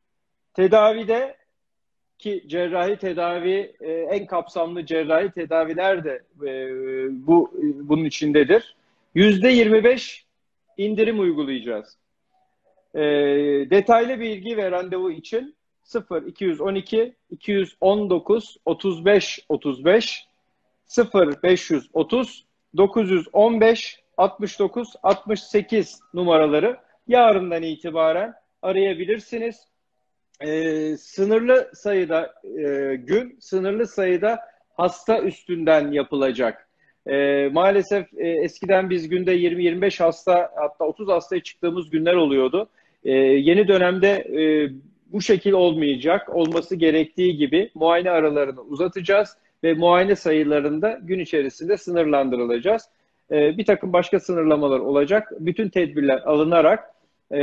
tedavide ki cerrahi tedavi e, en kapsamlı cerrahi tedaviler de e, bu e, bunun içindedir. yüzde yirmi beş indirim uygulayacağız. E, detaylı bilgi ve randevu için sıfır iki yüz on iki iki yüz on dokuz otuz beş otuz beş sıfır beş yüz otuz dokuz yüz on beş altmış dokuz altmış sekiz numaraları yarından itibaren arayabilirsiniz. Ee, sınırlı sayıda e, gün, sınırlı sayıda hasta üstünden yapılacak. Ee, maalesef e, eskiden biz günde yirmi yirmi beş hasta hatta otuz hastaya çıktığımız günler oluyordu. Ee, yeni dönemde e, bu şekil olmayacak. Olması gerektiği gibi muayene aralarını uzatacağız ve muayene sayılarında gün içerisinde sınırlandırılacağız. Ee, bir takım başka sınırlamalar olacak. Bütün tedbirler alınarak e,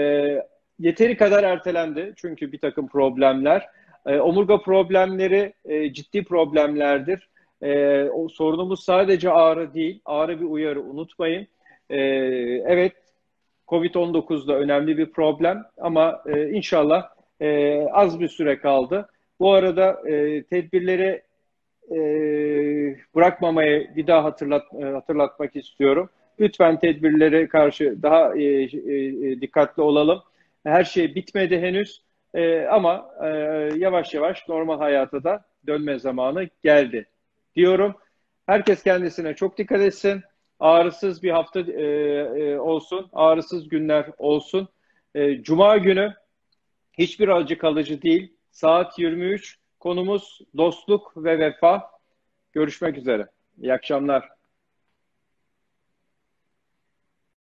yeteri kadar ertelendi. Çünkü bir takım problemler. E, omurga problemleri e, ciddi problemlerdir. E, o sorunumuz sadece ağrı değil. Ağrı bir uyarı, unutmayın. E, evet, Covid on dokuz da önemli bir problem ama e, inşallah e, az bir süre kaldı. Bu arada e, tedbirleri e, bırakmamayı bir daha hatırlat, e, hatırlatmak istiyorum. Lütfen tedbirlere karşı daha e, e, dikkatli olalım. Her şey bitmedi henüz e, ama e, yavaş yavaş normal hayata da dönme zamanı geldi diyorum. Herkes kendisine çok dikkat etsin. Ağrısız bir hafta e, e, olsun, ağrısız günler olsun. E, Cuma günü hiçbir acı kalıcı değil. Saat yirmi üç. Konumuz dostluk ve vefa. Görüşmek üzere. İyi akşamlar.